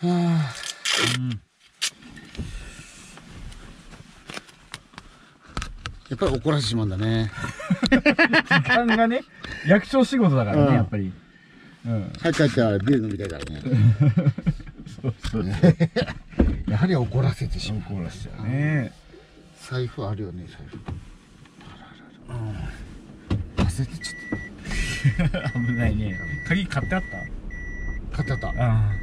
うん、やっぱり怒らせてしまうんだね。 時間がね、役所仕事だからね、やっぱり。 早く帰ったらビール飲みたいからね。 そうそう。 やはり怒らせてしまう。 怒らせちゃうね。 財布あるよね、財布。忘れてちゃった。 危ないね。鍵買ってあった？ 買ってあった。よ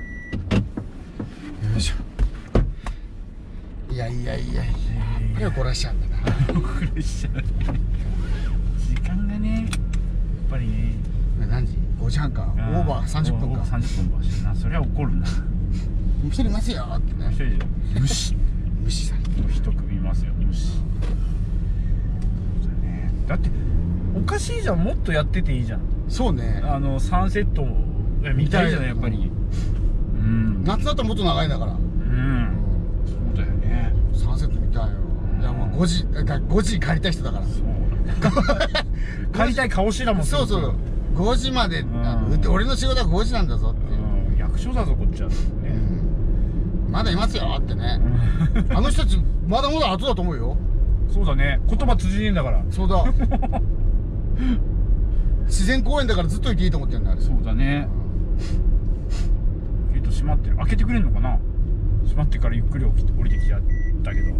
いしょ。いや、怒らしちゃうんだな。 怒らしちゃう。時間がね、やっぱりね。 何時？5時半か。オーバー30分か。 30分かしな。そりゃ怒るな。 もう一人いますよってね。 一人で無視さん。 一組いますよ、無視。だっておかしいじゃん、もっとやってていいじゃん。 そうね。 サンセット見たいじゃない、やっぱり。 夏だともっと長いんだから。 そうだよね。 サンセット見たいよ。いや、もう5時に帰りたい人だから。そう帰りたい顔してたもん。 そうそう。5時まで、俺の仕事は5時なんだぞって。 役所だぞ、こっちは。 まだいますよってね。あの人たち、まだまだ後だと思うよ。 そうだね。言葉通じねえんだから。 そうだ。自然公園だからずっといていいと思ってるんだ、あれ。 そうだね。ゲート閉まってる。開けてくれんのかな。閉まってからゆっくり降りてきちゃったけど。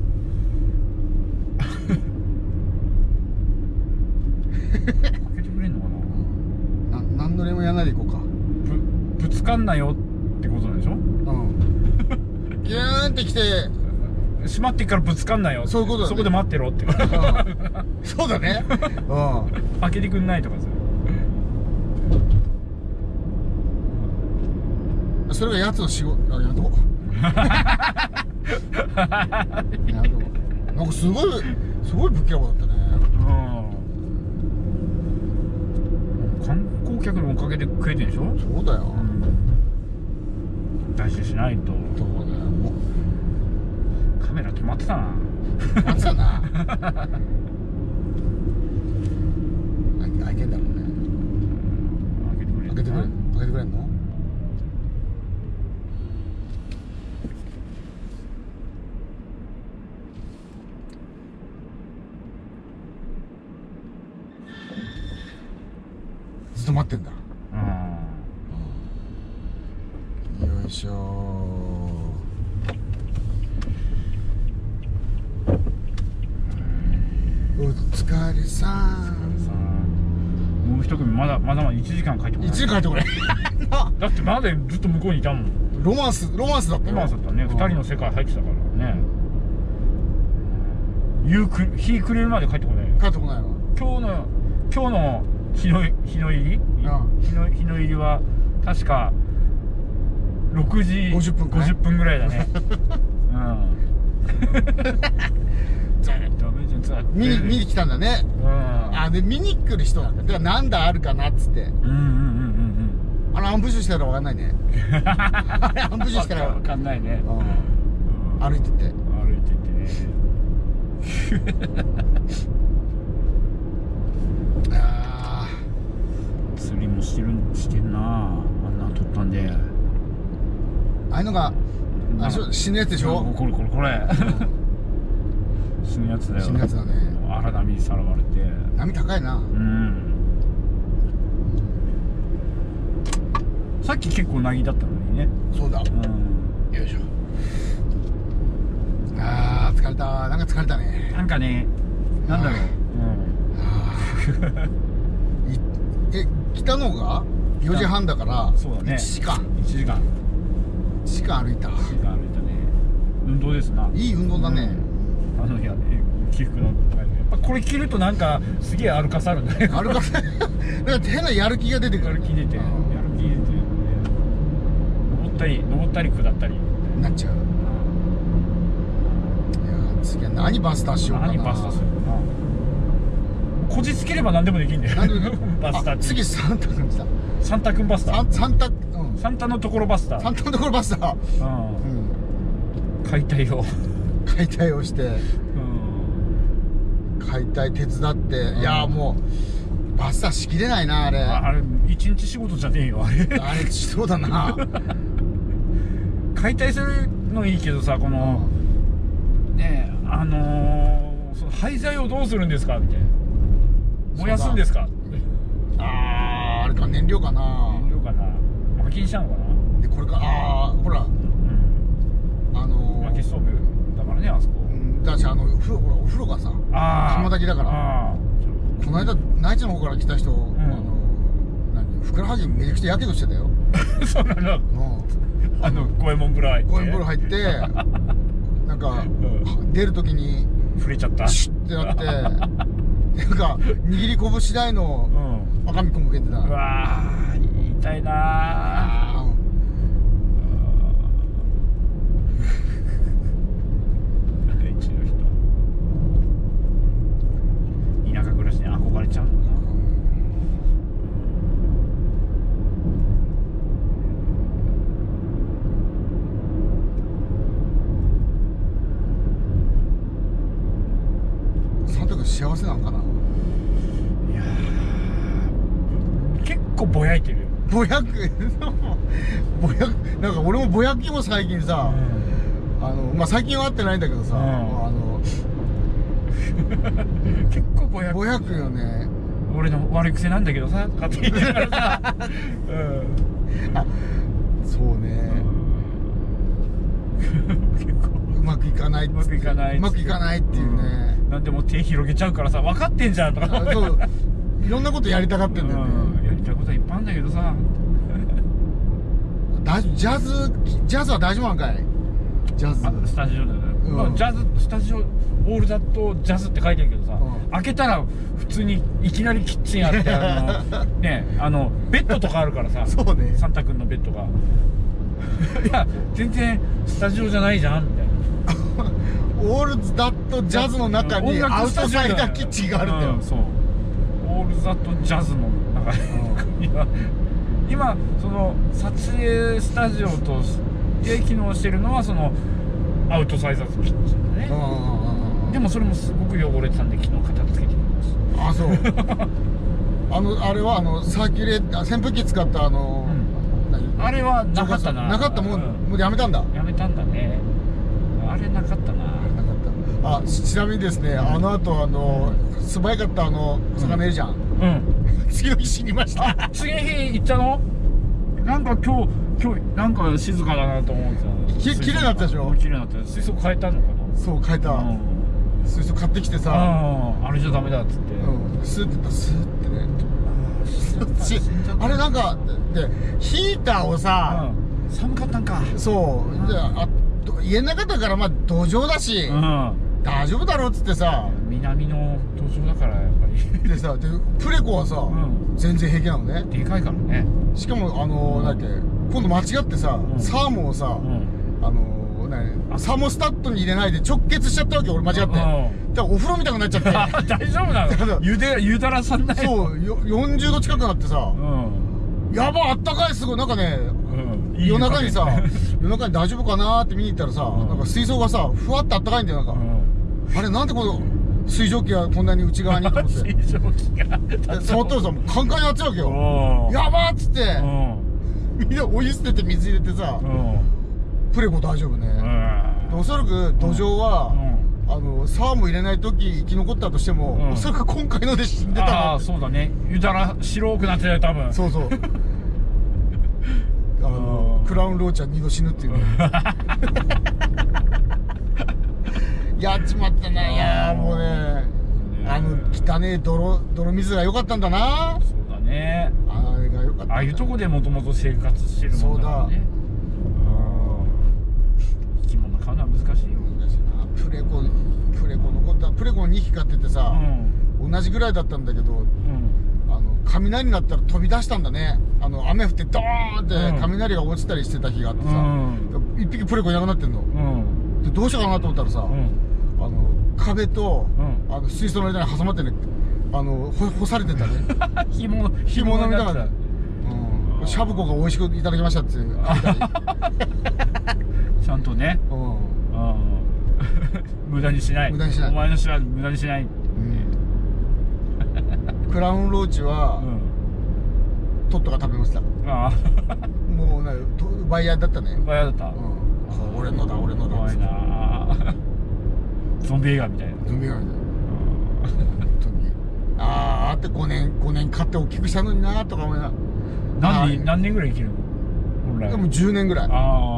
開けてくれんのかな。 何のれもやらないでいこうか。 ぶつかんなよってことなんでしょ。 ギューンってきて閉まってからぶつかんなよ。 そういうことだね。 そこで待ってろって。 そうだね。 開けてくんないとかさ。 それがやつの仕事。やめとこう。なんかすごいぶっきらぼうだったね。 観光客のおかげで食えてんでしょ。 そうだよ。 大事しないと。 そうだよ。 カメラ止まってたな。 止まってたな。開けんだろうね。開けてくれんの？ずっと待ってんだ。よいしょ。お疲れさん。 もう一組まだ1時間帰ってこない。 1時間帰ってこない。 だってまだずっと向こうにいたもん。 ロマンスだったよ。 ロマンスだったね。2人の世界入ってたからね。日暮れるまで帰ってこない。 帰ってこないわ。 今日の日の入りは確か6時50分ぐらいだね。 見に来たんだね。で見に来る人なんだ。だからなんだあるかなっつって。アンプッシュしたら分かんないね。アンプッシュしたら分かんないね。 歩いてってね。 釣りもしてんな。あんな撮ったんで。 ああいうのが死ぬやつでしょ。 これ死ぬやつだよ。 死ぬやつだね。 荒波にさらわれて。 波高いな。 さっき結構なぎだったのにね。 そうだ。よいしょ。疲れた。なんか疲れたね。 なんかね、なんだろう。 来たのが4時半だから。 そうだね。1時間歩いたね。 運動ですな。 いい運動だね。 起伏のやっぱこれ着るとなんかすげえ歩かさるんだね。 歩かさる。だって変なやる気が出てくる。 やる気出て登ったり下ったりなっちゃう。いや次は何バスターしようかな。 何バスターするかな。こじつければ何でもできんだよ。バスター。 次サンタ君来た。 サンタ君バスター。サンタのところバスター。 サンタのところバスター。 解体をして、解体手伝って、いやもうバスターしきれないな、あれ。あれ一日仕事じゃねえよ、あれ。 そうだな。 解体するのいいけどさ、この、ねえ、その廃材をどうするんですかみたいな。燃やすんですか。 あれか、燃料かな。 燃料かな。薪にしたのかな。 でこれか、ほら、 薪ストーブだからね、あそこ。 だし、ほら、お風呂がさ、釜炊きだから。この間内地の方から来た人、ふくらはぎめちゃくちゃやけどしてたよ。 そうなの。五右衛門風呂入って。 五右衛門風呂入って、なんか出るときに触れちゃった。 シュッてなって、なんか握り拳次第の赤身こむけてた。 うわー、痛いなー。一の人。田舎暮らしに憧れちゃうのかな。 幸せなのかな。いや結構ぼやいてるよ。 ぼやくなんか俺もぼやきも最近さ、まあ最近は会ってないんだけどさ、 結構ぼやくよね。 俺の悪い癖なんだけどさ、勝手に言いながらさ、 そうね。 結構うまくいかないっていうね。 なんでも手広げちゃうからさ、分かってんじゃんとか。 そう、いろんなことやりたがってんだよね。 やりたいことはいっぱいあるんだけどさ。 ジャズは大丈夫なんかい。ジャズスタジオだよね。ジャズスタジオオールザットジャズって書いてるけどさ、開けたら普通にいきなりキッチンあって、ね、ベッドとかあるからさ。 そうね。 サンタ君のベッドが。いや全然スタジオじゃないじゃんみたいな。 オールザットジャズの中にアウトサイダーキッチンがあるんだよ。 そう。オールザットジャズの中には今その撮影スタジオとして機能してるのはそのアウトサイダーキッチンだね。でもそれもすごく汚れてたんで昨日片付けてきました。 そう。あれはサーキュレーター扇風機使ったあれはなかったな。 なかったもうやめたんだ。 やめたんだね。あれなかったな。 ちなみにですね、あの後素早かった魚いるじゃん。次の日死にました。 次の日行ったの？なんか今日なんか静かだなと思ってた。 綺麗だったでしょ。 綺麗だった。水槽変えたのかな。 そう変えた。水槽買ってきてさ、 あれじゃダメだっつって、 スーってね。あれなんかでヒーターをさ、 寒かったんか。 そう家の中だからまあ土壌だし大丈夫だろっつってさ、 南の土壌だからやっぱりでさ、プレコはさ全然平気なのね。 でかいからね。しかもなんだっけ、今度間違ってさサーモンをさサーモスタットに入れないで直結しちゃったわけ、俺間違って。だからお風呂みたくなっちゃって。 大丈夫なの？ゆだらさんない。 そう、40度近くなってさ、やば、あったかい、すごい、なんかね、夜中に大丈夫かなーって見に行ったらさ、なんか水槽がさ、ふわってあったかいんだよ、なんか。あれ、なんでこの水蒸気がこんなに内側にと思って。 水蒸気が。 触ったらさ、もうカンカンになっちゃうわけよ。やばーっつって、みんなお湯捨てて水入れてさ、プレコ大丈夫ね。おそらく土壌は、サーモン入れない時生き残ったとしても、おそらく今回ので死んでたの。 ああ、そうだね。ゆだら白くなってたよ、多分。 そうそう。クラウンローチは2度死ぬっていうね。やっちまったな。いやもうね、汚ねえ泥水が良かったんだな。 そうだね。 あれが良かった。 ああいうとこでもともと生活してるもんだからね。生き物飼うのは難しいよ。 プレコ残った。プレコ2匹飼っててさ、同じぐらいだったんだけど、雷になったら飛び出したんだね。雨降ってドーンって雷が落ちたりしてた日があってさ、1匹プレコいなくなってんの。でどうしようかなと思ったらさ、壁と水槽の間に挟まってね、干されてたね。 干物みたいな。 シャブコが美味しくいただきましたっていう。 ちゃんとね。無駄にしない。お前の知らず無駄にしない。 クラウンローチはトットが食べました。もうバイヤーだったね。 バイヤーだった。 俺のだ俺のだ怖いな。ゾンビ映画みたいな。 ゾンビ映画みたいな本当にあって5年買って大きくしたのになとか思いな。 何年ぐらい生きるの本来。 でも10年ぐらい。 まだ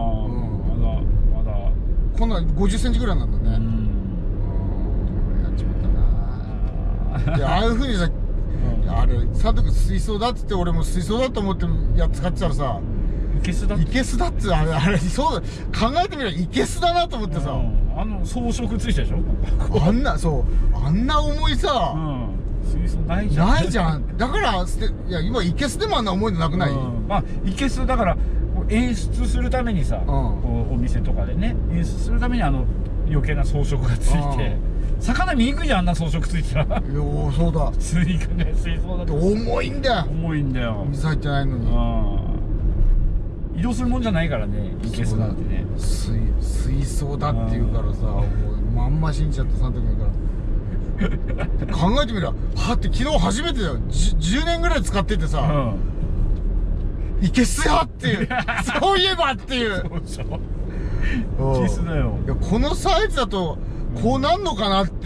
こんな50センチぐらいなんだね。やっちまったな。でああいうふうにさ、あれ佐藤君水槽だっつって俺も水槽だと思ってやっ使ってたらさ、 いけすだってあれそう考えてみればいけすだなと思ってさ、 装飾ついたでしょ。 あんな重いさ、 水槽ないじゃんだからいや今いけすでもあんな重いのなくない？ まあいけすだから演出するためにさ、こうお店とかでね演出するために余計な装飾がついて、魚見にくいじゃん、あんな装飾ついてたら。 そうだ、 普通に考え水槽だと重いんだよ。水入ってないのに移動するもんじゃないからね、いけすなんてね。 水槽だって言うからさ、もうまんま信じちゃってその時から考えてみればって昨日初めてだよ。10年ぐらい使っててさ、いけすよっていうそういえばっていう。 いけすだよ。 いやこのサイズだとこうなんのかなって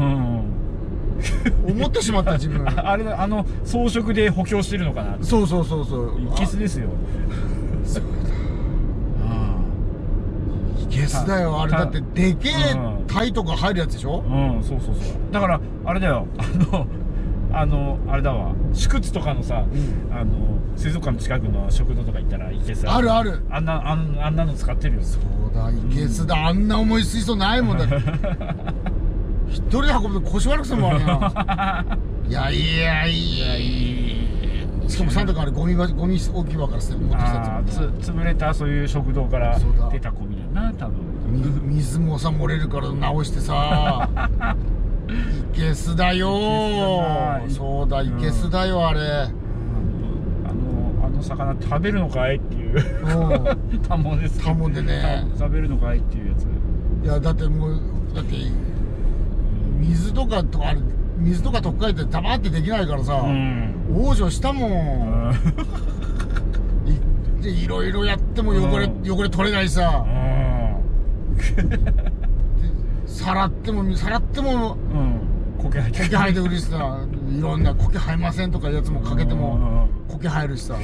思ってしまった自分。 あれだ、装飾で補強してるのかな。 そういけすですよ。 そうだ、いけすだよ。あれだってでけえ鯛とか入るやつでしょ。 そうだからあれだよ、あれだわ、宿津とかのさ、水族館の近くの食堂とか行ったらいけすあるあんなの使ってるよ。 そうだ、いけすだ。あんな重い水槽ないもんだって一人で運ぶと腰悪くするもんな。いやしかもサンタ君あれゴミ置き場から持ってきたやつもね。 潰れたそういう食堂から出たゴミだな多分。 水もさ漏れるから直してさいけすだよ。そうだ、いけすだよ。あれあの魚食べるのかいっていうタモですけど、 タモでね食べるのかいっていうやつ。 いやだって水とか取っかえてダバってできないからさ、往生したもん。いろいろやっても汚れ取れないさ。さらっても苔生えてくるしさ、いろんな苔生えませんとかやつもかけても苔生えるしさ。こ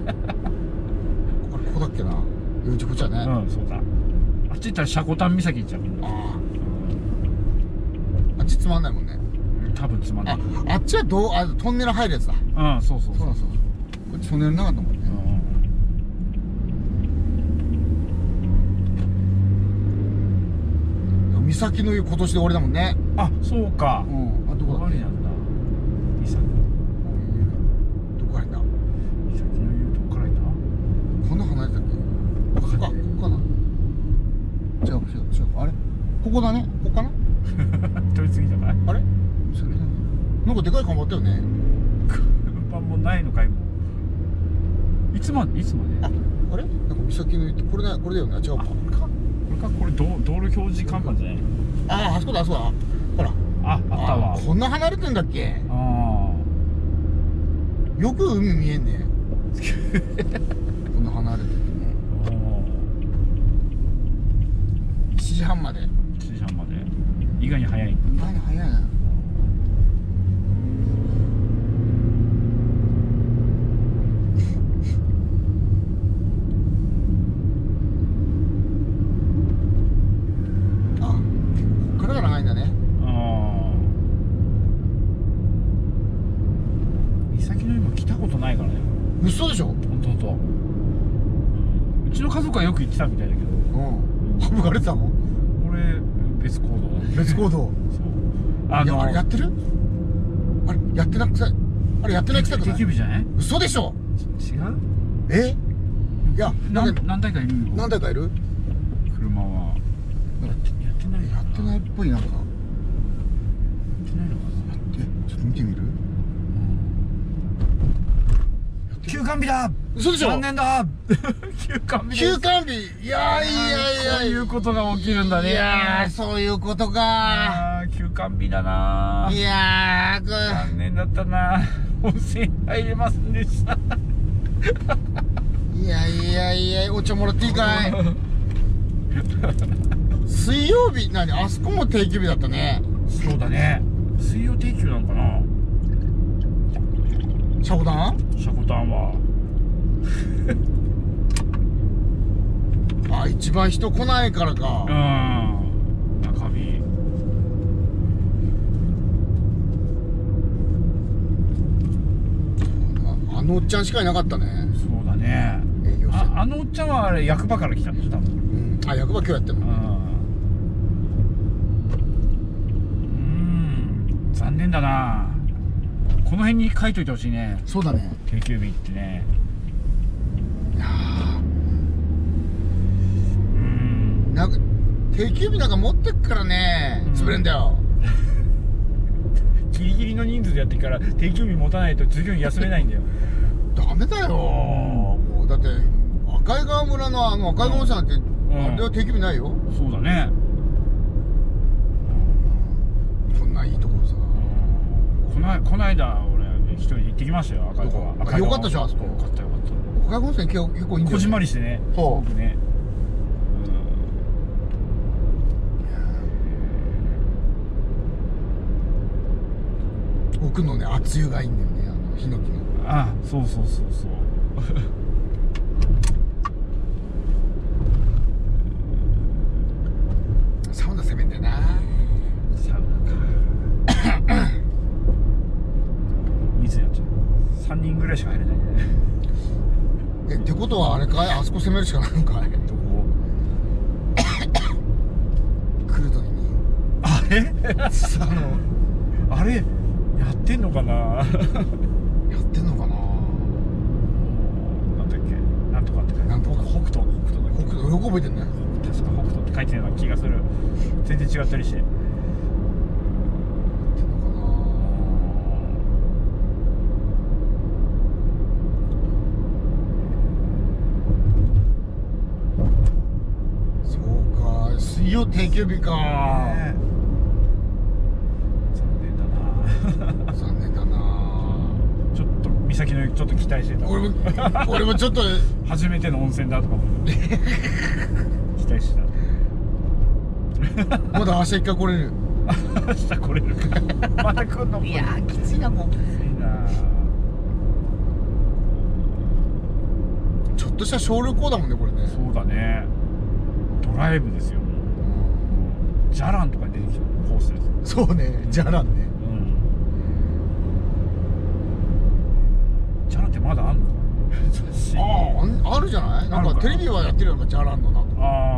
こだっけな、こっちはね。 そうだ、あっち行ったら積丹岬行っちゃうみんな。 あっちつまんないもんね。 多分つまんない。 あっちはトンネル入るやつだ。 そうこっちトンネルなかったもんね。岬の湯今年で終わりだもんね。 そうか。 どこだっけ。 なんだ。 どこ入った。 岬の湯どこから入った。 こんな離れたっけ。ここかな。違うあれここだね。ここかな。 取り過ぎたかい。 あれなんかでかい看板あったよね。 看板もないのかい。もういつまで。 あれなんか岬の湯ってこれだよね。違うか。 これ道路表示看板じゃない。 あそこだほら。 あったわ。 こんな離れてんだっけ。よく海見えんね。こんな離れててね。1時半まで。 意外に早い。 早いな。嘘でしょ。 本当。うちの家族はよく行ってたみたいだけど。 省かれてたの？ 俺別行動。 そう。あれやってる？あれやってなくさ、あれやってないくさくない？ 定休日じゃない？ 嘘でしょ？ 違う？ いや何台かいるよ。 何台かいる？ 車はやってない。 やってないっぽいなんか。やってないのかな？ ちょっと見てみる？ 休館日だ。 嘘でしょ。 残念だ。休館日。 いやそういうことが起きるんだね。 いやそういうことか。 休館日だな。 いや残念だったな。温泉入れませんでした。 いやお茶もらっていいかい。 水曜日あそこも定休日だったね。 そうだね、水曜定休なのかな、 シャコタンは。 あ、一番人来ないからか。 中日。 あのおっちゃんしかいなかったね。 そうだね。 営業してる。 あのおっちゃんはあれ役場から来たんでしょ多分。 あ、役場今日やってるの。 残念だな。この辺に書いといてほしいね。 そうだね。 定休日ってね。 いやなんか定休日なんか持ってっからね、潰れんだよ。 ギリギリの人数でやってから定休日持たないと従業員休めないんだよ。 ダメだよ。もうだって赤井川村の赤井川さんって、あれは定休日ないよ。 そうだね。 こんないいとこさ。 こないだ俺一人で行ってきましたよ、赤い川。 よかったでしょ、あそこ。 よかったよかった。 赤井温泉結構いいんだよね。 こじんまりしてね。 そうすごくね。 奥のね、熱湯がいいんだよね、ヒノキの。 あ、そう。 サウナ攻めんだよな。 サウナか。水やっちゃう。3人ぐらいしか入れないね。 ってことはあれかい、あそこ攻めるしかないのかい。 どこ？ 来るときにあれやってんのかな。 やってんのかな。 なんだっけ、なんとかって書いてある。 なんとか北斗だっけ。 よく覚えてんね。 確か北斗って書いてるような気がする。全然違ったりして。 水曜定休日か。残念だな。 ちょっと岬のちょっと期待してた。 俺もちょっと初めての温泉だとか思って期待してた。 まだ明日一回来れる。 明日来れるか。また来んのか。 いやーきついな、もう。 きついな。 ちょっとした小旅行だもんね、これね。 そうだね。ドライブですよ。ジャランとかに出てきたコースです。 そうね、ジャランね。 ジャランってまだあんのか。 あるじゃない。なんかテレビはやってるよ、ジャランのなんか。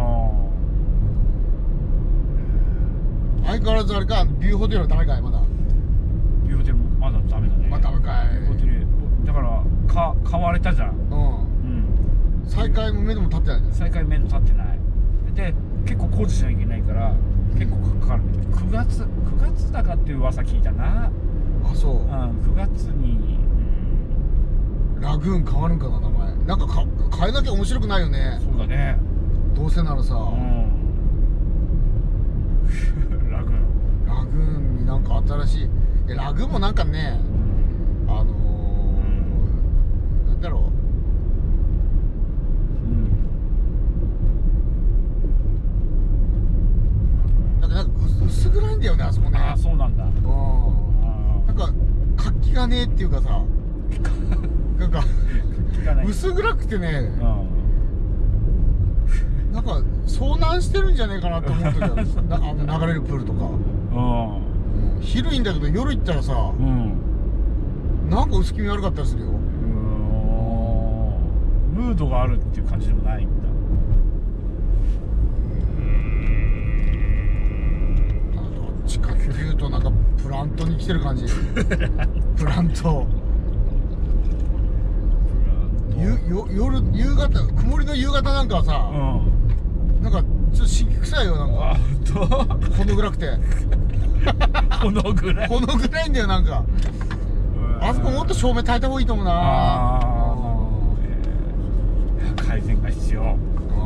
相変わらずあれか、ビューホテルはダメかい、まだ。 ビューホテルまだダメだね。 まだダメかい。 ビューホテルだから買われたじゃん。 再開も目でも立ってない。 再開目の立ってない。で結構工事しなきゃいけないから結構かかる。9月だかっていう噂聞いたな。 あ、そう。 9月に、 ラグーン変わるんかな、名前。なんか変えなきゃ面白くないよね。 そうだね。 どうせならさ、 ラグーンになんか新しい。ラグーンもなんかね、なんだろう。なんか薄暗いんだよね、あそこね。 あ、そうなんだ。 なんか活気がねえっていうかさ、なんか薄暗くてね、なんか遭難してるんじゃねえかなと思う時は流れるプールとか。昼いいんだけど夜行ったらさ、なんか薄気味悪かったりするよ。 ムードがあるっていう感じでもないんだ。 どっちかっていうとなんかプラントに来てる感じ。プラント。夕方、曇りの夕方なんかさ、なんかちょっと神経臭いよ、なんか。ほの暗くて。 ほのぐらい。 ほの暗いんだよ、なんか。あそこもっと照明焚いた方がいいと思うな。 改善が必要。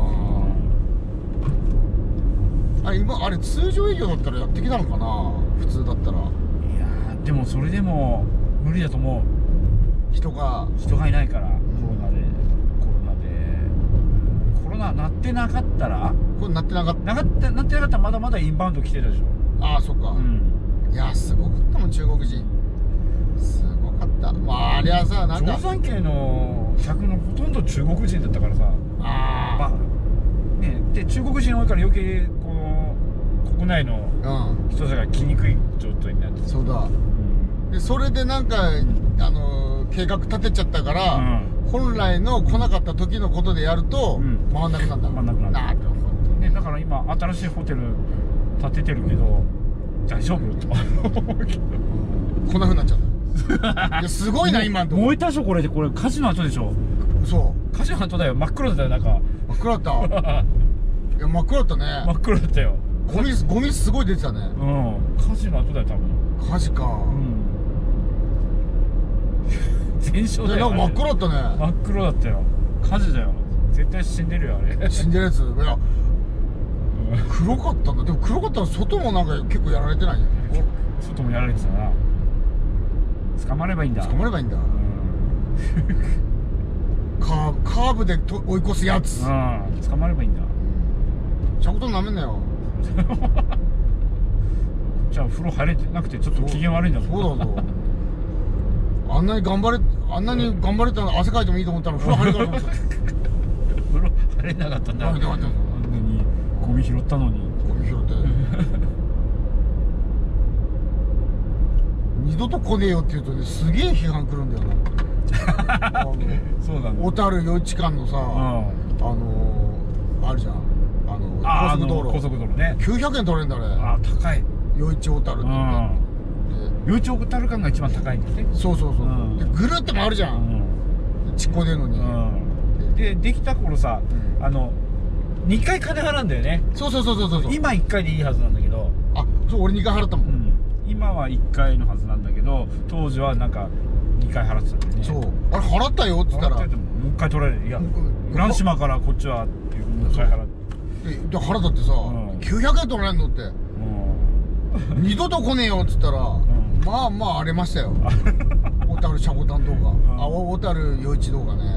あれ通常営業だったらやってきたのかな、普通だったら。いやー、でもそれでも無理だと思う。人がいないから、コロナなってなかったらこれなってなかった。 なってなかったらまだまだインバウンド来てたでしょ。 ああそっか、いやすごかったもん中国人。すごかった。まああれはさなんか定山渓の客のほとんど中国人だったからさ。まあね、で中国人多いから余計この国内の人たちが来にくい状態になってた。 そうだ、でそれでなんか計画立てちゃったから、本来の来なかった時のことでやると、回んなくなった。 回んなくなるね。だから今新しいホテル建ててるけど大丈夫と思うけどこんな風になっちゃったいやすごいな今のとこ。 燃えたでしょこれ火事の後でしょ。 そう火事の後だよ。真っ黒だったよ中。 真っ黒だったいや真っ黒だったね。 真っ黒だったよ。 ゴミすごい出てたね。 火事の後だよ多分。 火事か。 全焼だよ。 なんか真っ黒だったね。 真っ黒だったよ。火事だよ。絶対死んでるよあれ。 死んでるやつ。いや黒かったんだ。でも黒かったら外もなんか結構やられてないね。 外もやられてたな。捕まればいいんだ。 捕まればいいんだ。カーブで追い越すやつ。 捕まればいいんだ。 ちゃんとなめんなよ。 じゃあ風呂入れてなくてちょっと機嫌悪いんだもん。 そうだぞ。あんなに頑張れたら汗かいてもいいと思ったら風呂入れたと思った。 風呂入れなかったんだ。 入れなかった。 あんなにゴミ拾ったのに。 ゴミ拾って二度と来ねえよって言うとねすげえ批判来るんだよな。 そうなんだ。 小樽余市間のさ、あるじゃん高速道路ね。900円取れるんだあれ。 高い。 余市小樽って余市小樽間が一番高いんだって。 そうでぐるって回るじゃんちっこでのに。 できた頃さ2回金払うんだよね。 そう今1回でいいはずなんだけど。 そう俺2回払ったもん。 今は1回のはずなんだけど当時はなんか2回払ってたんだよね。 そうあれ払ったよって言ったらもう 1回取られる。いや浦島からこっちはっていうもう1回払ってで腹立ってさ900円取られんのって二度と来ねえよっつったらまあ荒れましたよ。小樽シャコタン動画小樽余市動画ね。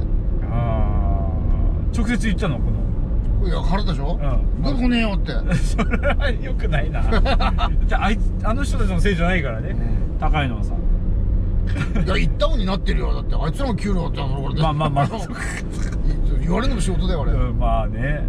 直接言ったのこの。 いや払ったでしょ。どこねえよって。 それはよくないな。じゃああの人たちのせいじゃないからね。高いのはさ。 いや言ったようになってるよ。だってあいつらの給料だったら俺で。まあ言われるのも仕事だよあれ。 まあね。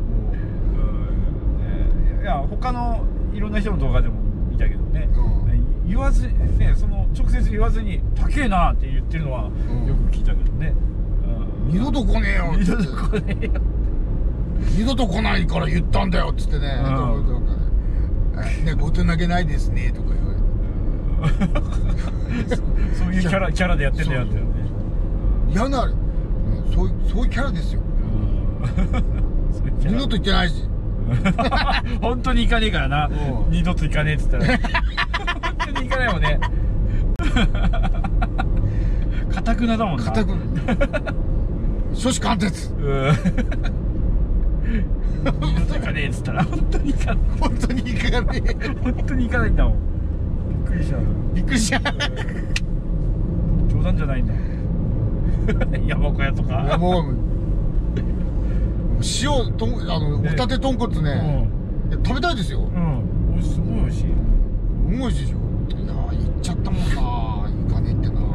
いや他のいろんな人の動画でも見たけどね。言わずね直接言わずに高えなって言ってるのはよく聞いたけどね。 二度と来ねえよ。 二度と来ねえよ。 二度と来ないから言ったんだよっつってね。ねご手投げないですねとか言われて。 そういうキャラでやってんだよってね。 嫌なそういうキャラですよ。二度と言ってないし。 本当に行かねえからな。二度と行かねえっつったら本当に行かないもんね。固くなだもんな。 固くな初子貫徹。 二度と行かねえっつったら本当に行かない。 本当に行かねえ。 本当に行かないんだもん。びっくりした。冗談じゃないんだ。山小屋とか。いやもう塩ホタテ豚骨ね食べたいですよ。 すごい美味しい。 美味しいでしょ。いや行っちゃったもんな。行かねえってな。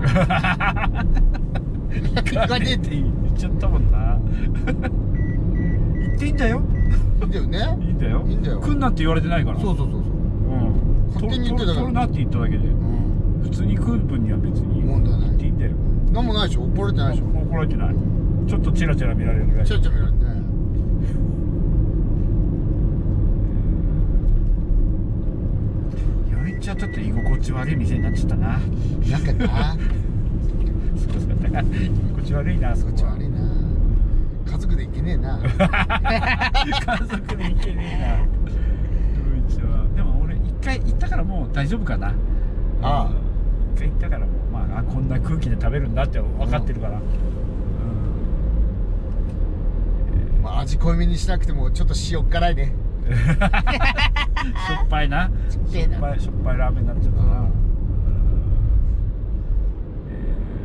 行かねえって言っちゃったもんな。行っていいんだよ。 いいんだよね。 いいんだよ。 いいんだよ。 来んなって言われてないから。 そう勝手に言ってたから。 取るなって言っただけで普通に来る分には別に問題ない。 行っていいんだよ。 なんもないでしょ。怒られてないでしょ。 怒られてない。ちょっとチラチラ見られるぐらい。 チラチラ見られてね。 ちょっと居心地悪い店になっちゃったな。 なんかな。 そうだった。居心地悪いな。 居心地悪いな。家族で行けねえな。 家族で行けねえな。でも俺一回行ったからもう大丈夫かな。一回行ったからもうこんな空気で食べるんだって分かってるから。 味濃いめにしなくてもちょっと塩辛いね。 しょっぱいな。しょっぱいラーメンになっちゃったな。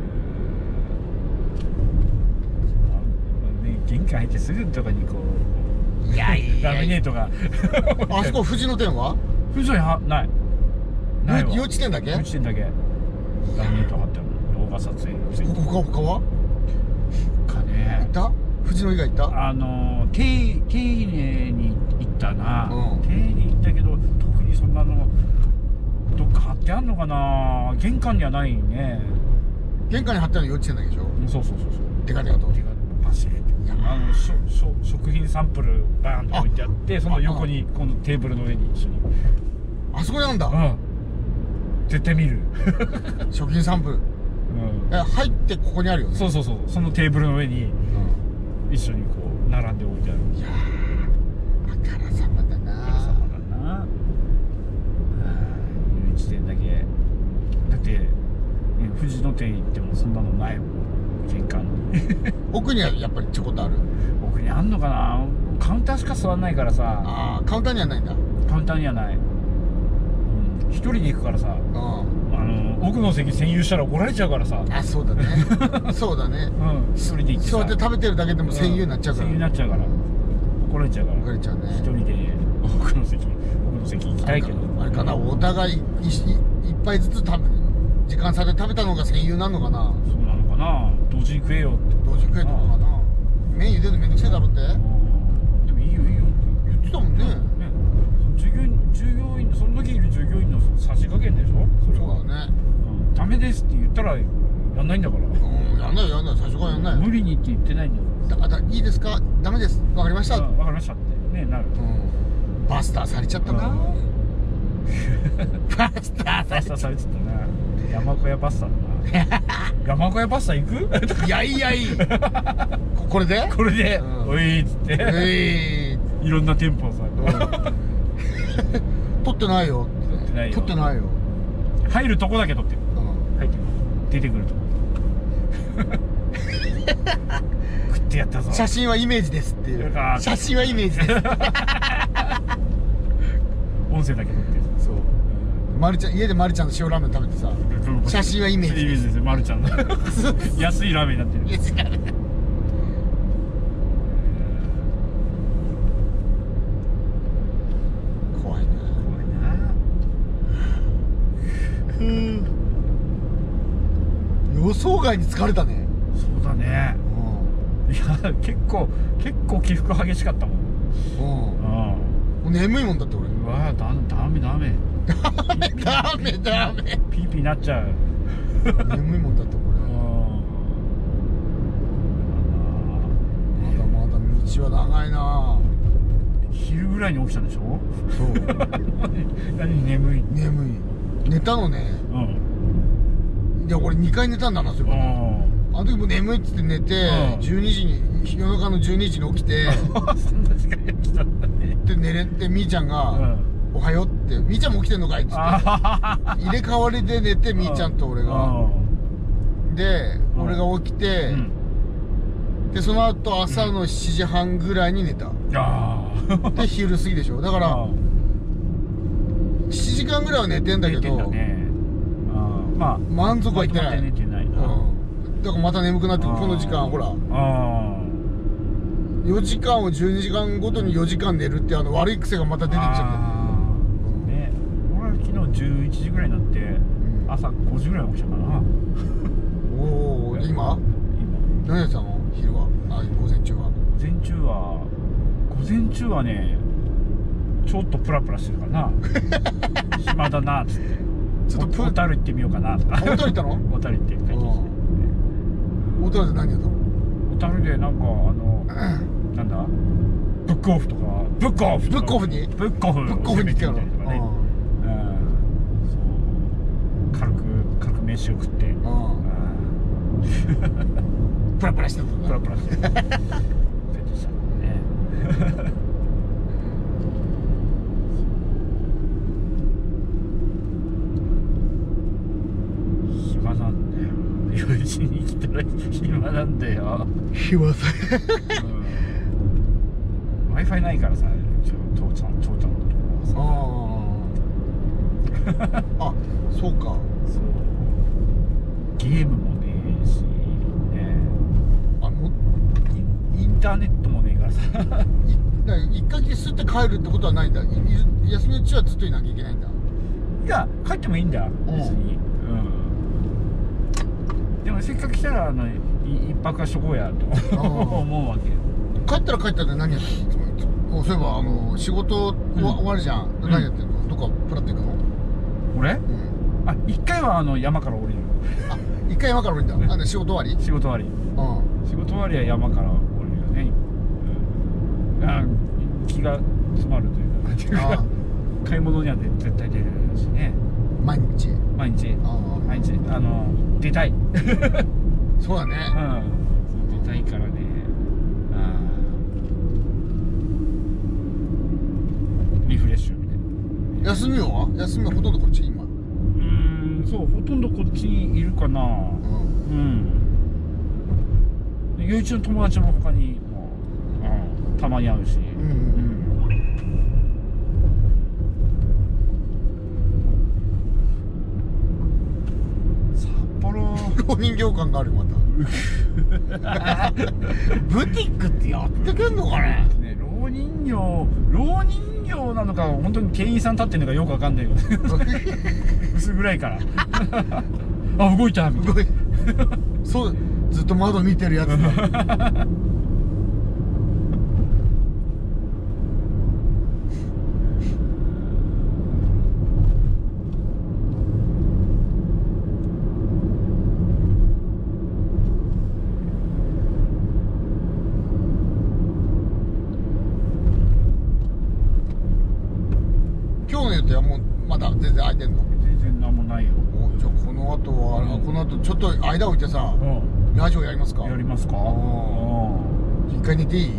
玄関入ってすぐのとこにこういやいやラミネートがあそこ富士の店は富士はないわ。 幼稚店だけ幼稚店だけラミネート貼ってある。動画撮影他はかね。 行った？富士の以外行った？ 丁寧に行ったな、 うん丁寧に行ったけど特にそんなのどっか貼ってあんのかな。玄関にはないね。 玄関に貼ってあるの幼稚店だけでしょ。 そうデカデカと。 手がバシッて食品サンプルバーンと置いてあって、その横にこのテーブルの上に一緒に。 あそこにあるんだ。 絶対見る食品サンプル。入ってここにあるよね。 そうそのテーブルの上に一緒にこう並んで置いてある。 いやー、あからさまだな。 あからさまだな。幼稚園だけだって、ね、富士の店行ってもそんなのないもん。玄関に奥にはやっぱりちょこっとある。 奥にあんのかな。カウンターしか座らないからさ。 ああ、カウンターにはないんだ。 カウンターにはない。一人で行くからさ、奥の席占有したら怒られちゃうからさ。 あ、そうだねそうだね。 一人で行ってさ、 そうやって食べてるだけでも占有になっちゃうから。 占有になっちゃうから怒られちゃうから。 怒られちゃうね。 一人で奥の席行きたいけど、 あれかな、お互い一杯ずつ時間差で食べたのが占有なのかな。 そうなのかな。同時に食えよって。 同時に食えとかかな。麺茹でるのめんどくせえだろって。 でもいいよって言ってたもんね。 従業員その時いる従業員のさじ加減でしょ。 そうだね。 ダメですって言ったらやんないんだから。 やんない最初からやんない。 無理にって言ってないんだよ。 いいですか、ダメです、わかりました、 わかりましたってね、なる。 バスターされちゃったな。バスターされちゃったな。 山小屋バスターだな。山小屋バスター行く？ いやいやいいこれでおいっつっていろんな店舗さ撮ってないよ。撮ってないよ。 入るとこだけ撮ってる。入って出てくるとこ食ってやったぞ。 写真はイメージですっていう。写真はイメージです音声だけ撮ってる。 そう、まるちゃん家でまるちゃんの塩ラーメン食べてさ、写真はイメージです。まるちゃんの安いラーメンになってる。 安いラーメン。怖いな。予想外に疲れたね。 そうだね。いや結構起伏激しかったもん。 眠いもんだって俺。 うわダメダメピーピーなっちゃう。 眠いもんだってこれ。まだまだ道は長いな。 昼ぐらいに起きたんでしょ。 そう何眠い寝たのね。いや俺2回寝たんだな。そういえばね、あの時も眠いっつって寝て、12時に夜中の12時に起きてそんな時間に起きたんだね。 で寝れて、みーちゃんが「おはよう」って「みーちゃんも起きてんのかい」っつって入れ替わりで寝て、みーちゃんと俺がで俺が起きて、でその後朝の7時半ぐらいに寝た。で昼過ぎでしょ。だから7時間ぐらいは寝てんだけど、満足はいってない。だからまた眠くなってくる。この時間ほら4時間を12時間ごとに4時間寝るって悪い癖がまた出てきちゃったね。俺は昨日11時ぐらいになって朝5時ぐらい起きたかな。 おお。今何やってたの？昼は午前中は。午前中はねちょっとプラプラしてるかな。暇だなっつって、ちょっと小樽行ってみようかなとか。 小樽行ったの？ 小樽行って帰ってきて。 小樽で何やったの？ 小樽でなんかなんだブックオフとかブックオフに行ってやろう。軽く飯を食ってプラプラしてる。 プラプラしてる。暇なんだよ。4時に来たら暇なんだよ。 暇さ。 Wi-Fi ないからさ、父ちゃんのところはさ。あ、そうか。 そう。ゲームもねえしね。インターネットもねえからさ。 だから一回来てスッて帰るってことはないんだ。休みのうちはずっといなきゃいけないんだ。 いや帰ってもいいんだ別に。でもせっかく来たら一泊はしとこうやと思うわけ。 帰ったら帰ったら何やってんの？いつもそういえば仕事終わるじゃん。何やってんの？どこかプラって行くの？ 俺？あ、一回は山から降りる。 あ、一回山から降りるんだ。仕事終わり？ 仕事終わり。仕事終わりは山から降りるよね。気が詰まるというか、買い物には絶対出るしね。 毎日出たい。 そうだね。 出たいからね。リフレッシュみたいな。 休みはほとんどこっち今。 そうほとんどこっちにいるかな。唯一の友達も他にもたまに会うし。札幌老人形感がある。またブティックってやってけんのかね。 老人形なのか本当に店員さん立ってるのかよくわかんないけど薄暗いからあ、動いたみたいな。 そうずっと窓見てるやつだ。今日の予定はもうまだ全然空いてんの？ 全然なんもないよ。 じゃあこの後はこの後ちょっと間置いてさ、ラジオやりますか？ やりますか？ 一回寝ていい？いいよ。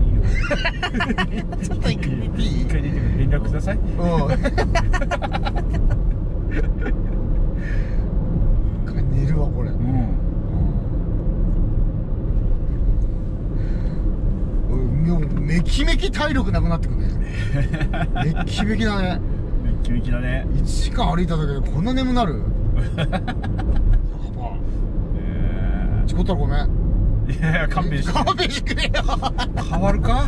ちょっと一回寝ていい？ 一回寝て連絡ください。 一回寝るわこれ。めきめき体力なくなってくね。めきめきだね。 めきめきだね。 1時間歩いただけでこんな眠なる？やば。事故ったらごめん。 いや勘弁してくれよ。 変わるか？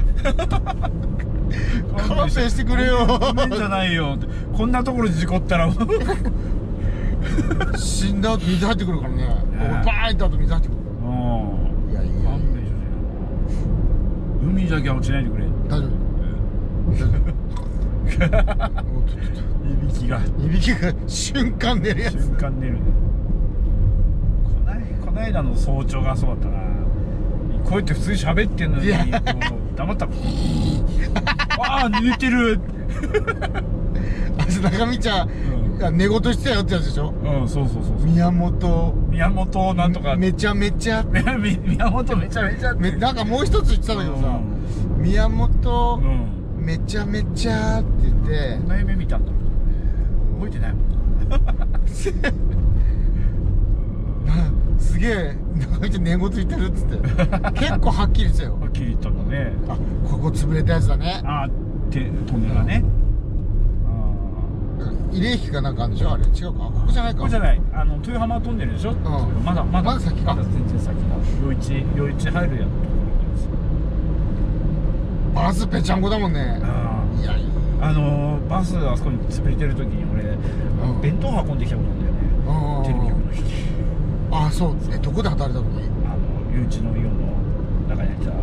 勘弁してくれよ。 ごめんじゃないよ。こんなところで事故ったら死んだ後水入ってくるからね。バーンって後水入ってくる。いやいや。 海だけは落ちないでくれ。 大丈夫。いびきが瞬間寝るやつ。 瞬間寝るね。こないだの早朝がそうだったな。こうやって普通に喋ってんのに黙ったああ寝てる。 中身ちゃん寝言してたよってやつでしょ。 そう宮本なんとかめちゃめちゃ宮本めちゃめちゃなんかもう一つ言ってたんだけどさ、宮本めちゃめちゃって言ってどんな夢見たんだろうね。覚えてないもんすげえ中身ちゃん寝言言ってるっつって結構はっきりしたよ。 はっきり言ったんだね。 あ、ここ潰れたやつだね。 トンネルがね。 慰霊碑かなんかあるんでしょ。あれ違うか。ここじゃないか。 ここじゃない。豊浜トンネルでしょ。まだ先か。 全然先だ。余市入るやん。 バスぺちゃんこだもんね。いやバスあそこに潰れてる時に俺弁当運んできたことなんだよね。テレビ局の人。 あ、そう。どこで働いたのに？ 余市のイオンの中にあったファミレス。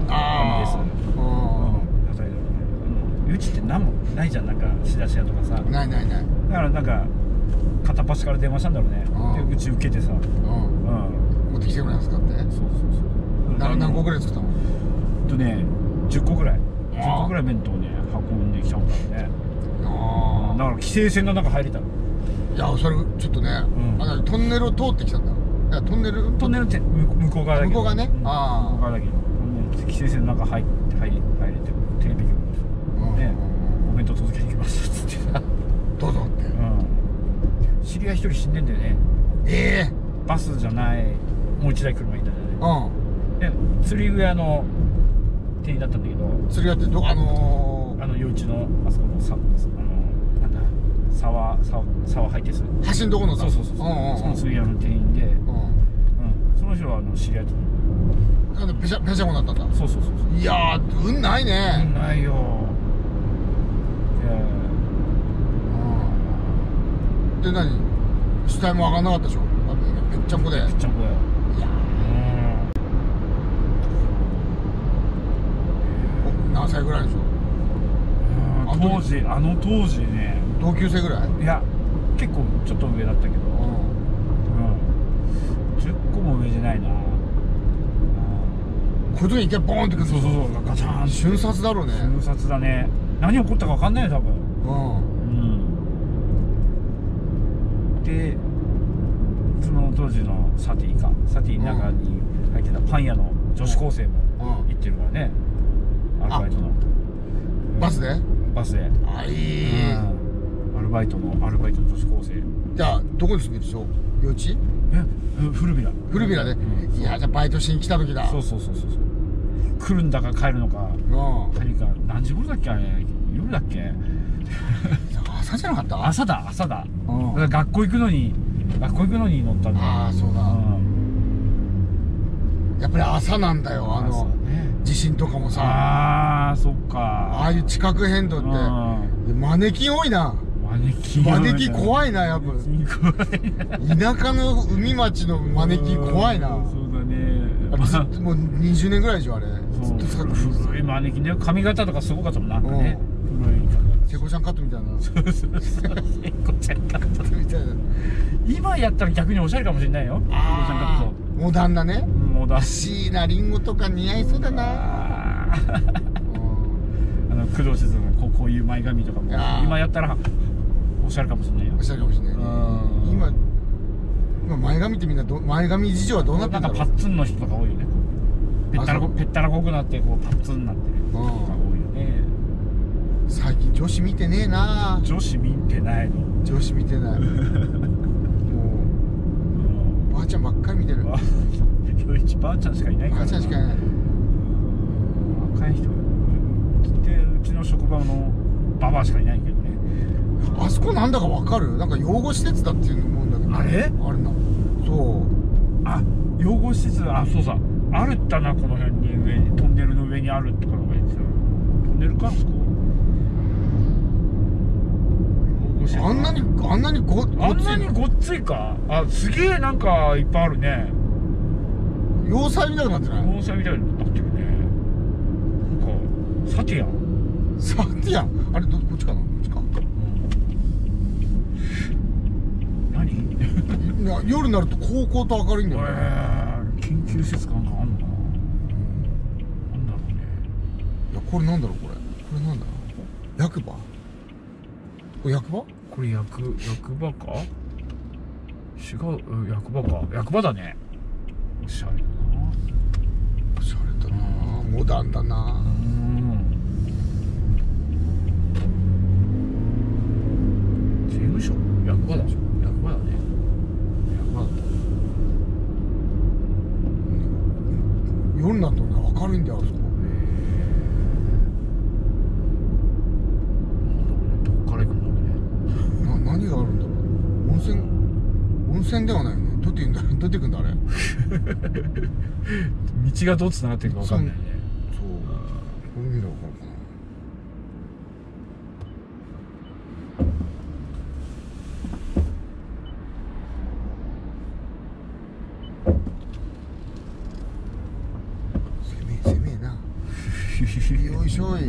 働いたのね。余市って何もないじゃん。なんか仕出し屋とかさ。 ない。だからなんか片っ端から電話したんだろうね。でうち受けてさ。 持ってきてくれますかって。 そう。 何個ぐらい作ったの ？10個ぐらい弁当ね運んできたんだろうね。だから規制線の中入れたの。 いやそれちょっとね、トンネルを通ってきたんだ。いやトンネルって向こう側だけど。 向こう側ね。 向こう側だけど規制線の中入れてテレビ局のねお弁当届けてきましたっつってさどうぞって。 知り合い一人死んでんだよね。バスじゃないもう一台車いたじゃない。釣り具屋の店員だったんだけど。 釣り屋って余市のあそこのなんだ沢入ってする橋のとこのそうその釣り屋の店員で、その人は知り合いとペシャコになったんだ。 そうそうそうそう。 いやー、運ないね。 ないよ。 で、何死体も上がんなかったでしょ。ぺっちゃんこで。 ぺっちゃんこだよ。 いや何歳ぐらいでしょ。 当時ね、 同級生ぐらい。 いや結構ちょっと上だったけど、10個も上じゃないな。 こういう時に一回ボーンってくる。 そうガチャン。 瞬殺だろうね。 瞬殺だね。何起こったか分かんないよ多分。でその当時のサティの中に入ってたパン屋の女子高生も行ってるからね、アルバイトのバスで。あ、いい。 アルバイトの女子高生。 じゃあどこに住んでるでしょ。幼稚。 古びらで。いや、じゃあバイトしに来た時だ。 そう来るんだか帰るのか。何か何時頃だっけ、あれ夜だっけ。 朝じゃなかった。 朝だ。学校行くのに乗ったんだ。 ああ、そうだ。やっぱり朝なんだよ。地震とかもさ。 ああ、そっか。 ああいう地殻変動ってマネキン多いな。マネキン怖いな。やっぱ田舎の海町のマネキン怖いな。 そうだね。 もう20年ぐらいでしょ、あれ。ずっと使ってる。 古いマネキンで髪型とかすごかったもんなんかね。 聖子ちゃんカットみたいな。 聖子ちゃんカットみたいな。今やったら逆におしゃれかもしれないよ。聖子ちゃんカット。 モダンだね。 椎名林檎とか似合いそうだな。 工藤静香のこういう前髪とかも今やったらおしゃれかもしれないよ。 おしゃれかもしれないね。今前髪ってみんな前髪事情はどうなってんだろう。 なんかパッツンの人とか多いよね。ぺったらこくなってこうパッツンになってる人が多いよね。 最近女子見てねえな。 女子見てない。 もうばあちゃんばっかり見てる。 ばあちゃんしかいないから。 ばあちゃんしかいない。 若い人でうちの職場のババアしかいないけどね。 あそこなんだかわかる。なんか養護施設だっていうもんだけど。 あれな。そう。 養護施設。そうさ、あるったな、この辺にトンネルの上にあるとかのが言ってた。トンネルか、そこ。 あんなにごっついか。すげえなんかいっぱいあるね。 要塞みたいになってない。 要塞みたいになってるね。なんかサティアンあれこっちかな。こっちか。何。 夜になると高校と明るいんだよね。 緊急施設かなんかあんのかな。なんだろうね。 いや、これなんだろう。これなんだろう。役場。これ役場？ これ役場か？違う、役場か。役場だね。おしゃれだな。 モダンだな。 刑務所？役場だね。役場だった。 夜になるとね、明るいんだよ、あそこ。何があるんだろう。温泉ではないよね。どうやって行くんだあれ。 道がどうつながってるか分かんないね。 そう。これ見れば分かるかな。攻めえな。よいしょい。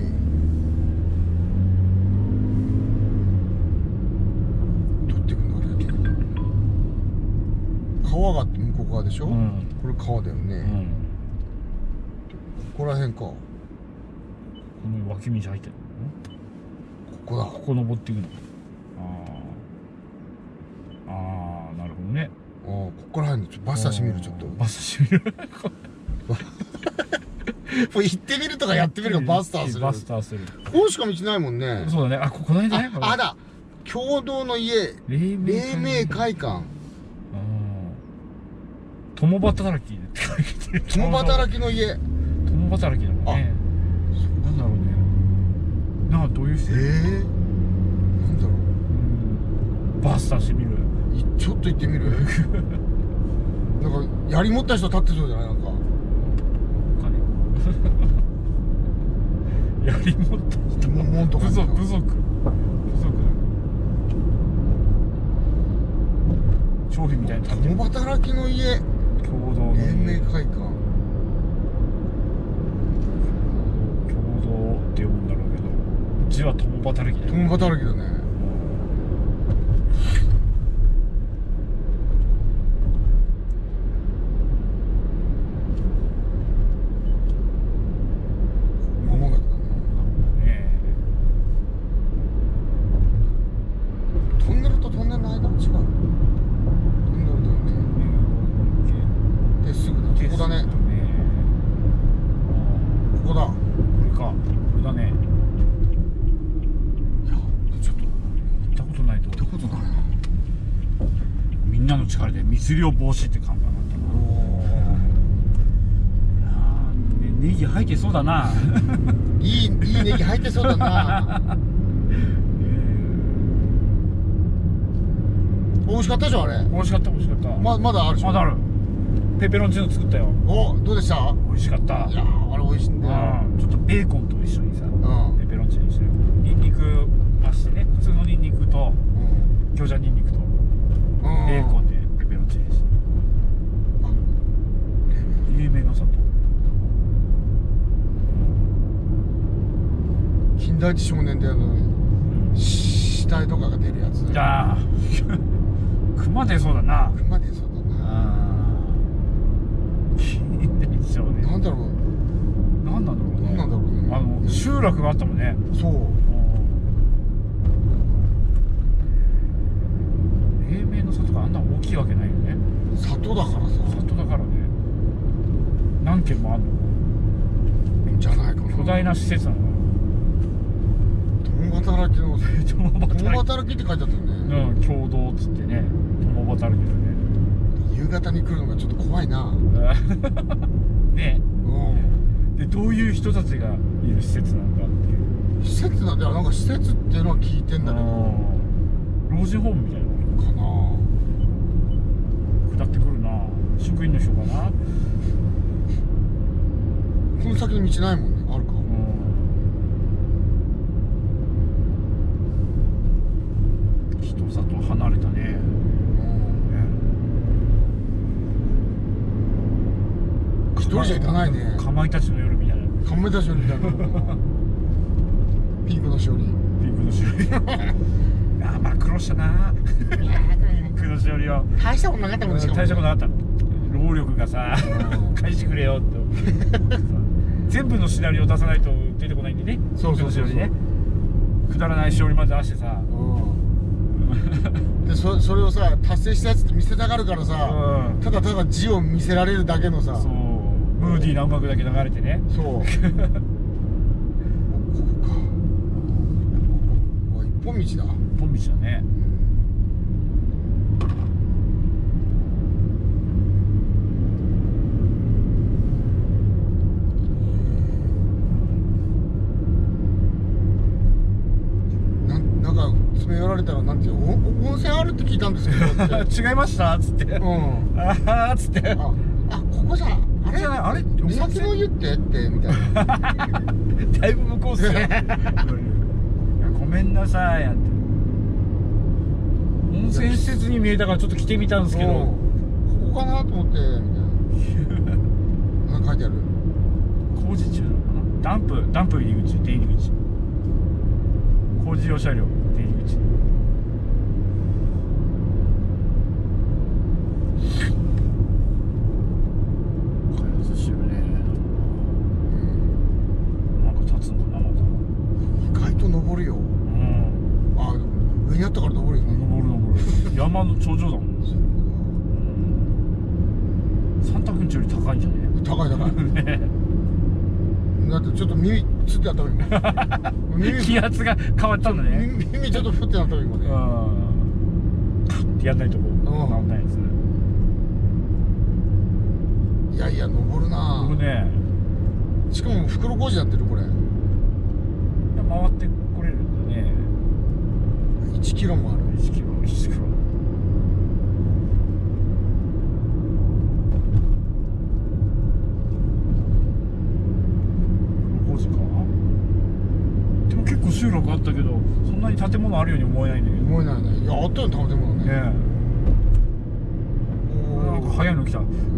川があって向こう側でしょ。これ川だよね。ここら辺か。この脇道入ってるの？ ここだ。 ここ登っていくの。なるほどね。 ここら辺でバス出してみる。ちょっとバス出してみる。 もう行ってみるとかやってみるか。バスターする。ここしか道ないもんね。 そうだね。ここないね。 だ。共同の家。黎明会館。 共働き。 共働きの家。 共働きだもんね。なんだろうね。なんかどういう人？ なんだろう。バス出してみる。 ちょっと行ってみる。なんか槍持った人立ってそうじゃない？なんか槍持った人もんとか部族だ。商品みたいに立ってる。 共働きの家、 共同の英明会館。 共同って読むんだろうけど、字は共働きだよ。 共働きだね。間もなくだね。トンネルとトンネルの間違う。トンネルだよね。ですぐだ。ここだね。ここだ。 これか。これだね。 いや、ちょっと行ったことないと。 行ったことないな。 みんなの力で密漁防止って看板なんだな。ネギ入ってそうだな。 いいネギ入ってそうだな。美味しかったでしょあれ。 美味しかった美味しかった。 まだあるでしょ。 まだある。ペペロンチーノ作ったよ。 お、どうでした？ 美味しかった。 いやー、あれ美味しいんだよ。 ちょっとベーコンと一緒にさ、 んペペロンチーノにしてる。ニンニク足してね、普通のニンニクと餃子ニンニクとベーコンでペペロンチーノにして有名な砂糖。 金田一少年で死体とかが出るやつ。 ああ熊出そうだな。 熊出そうだな。 金田一少年なんだろう。 なんなんだろうね。 なんだろうね。 集落があったもんね。 そう。 英明の里があんな大きいわけないよね。 里だからさ。 里だからね。何軒もあんのじゃないかな。 巨大な施設なのかな。 共働きの共働働きって書いてあったよね。 き、共同っつってね、共働きだよね。 夕方に来るのがちょっと怖いな。 ねうん。 で、どういう人たちがいる施設なのかっていう。 施設なんだよ。なんか施設っていうのは聞いてんだけど。 老人ホームみたいなのかな。 下ってくるな。職員の人かな。 この先の道ないもんね。あるか。 人里離れたね。 一人じゃ行かないね。 かまいたちの夜みたいな。 かまいたちのみたいな。ピンクのしおり。 ピンクのしおり。あ、まあ苦労したな。ピンクのしおりは大したことなかったもんね。 大したことなかった。労力がさ、返してくれよって。全部のシナリオ出さないと出てこないんでね。 そうそうそうそう。 くだらないしおりまで出してさ。 でそれをさ達成したやつって見せたがるからさ、ただただ字を見せられるだけのさ、 そうムーディーな音楽だけ流れてね。 そうここか。一本道だ。 一本道だね。 なんか詰め寄られたらなんていう温泉あるって聞いたんですけど違いましたっつって、ああっつって、 ここじゃあれじゃないあれ岬の湯ってみたいな。 だいぶ向こうっすよ。いやごめんなさいやって、温泉施設に見えたからちょっと来てみたんですけど、 ここかなと思ってみたいな。なんか書いてある。 工事中なのかな。ダンプ入り口、出入り口、工事用車両出入り口。開発してるね。なんか立つのかなまた。 意外と登るよ。あ、上にあったから登るよね。 登る山の頂上だもん。サンタくんちより高いんじゃね。 高いだってちょっと耳つってやった方がいい。 気圧が変わったんだね。 耳ちょっとふってなった方がいいもんね。 カッてやんないとこ治んないやつ。 いやいや登るな。 登るね。 しかも袋小路やってるこれ。いや回ってこれるんだね。 1キロもある。 1キロ。 集落あったけどそんなに建物あるように思えないんだけど。 思えないね。いや、あったよね、建物ね。 ねえ、なんか早いの来た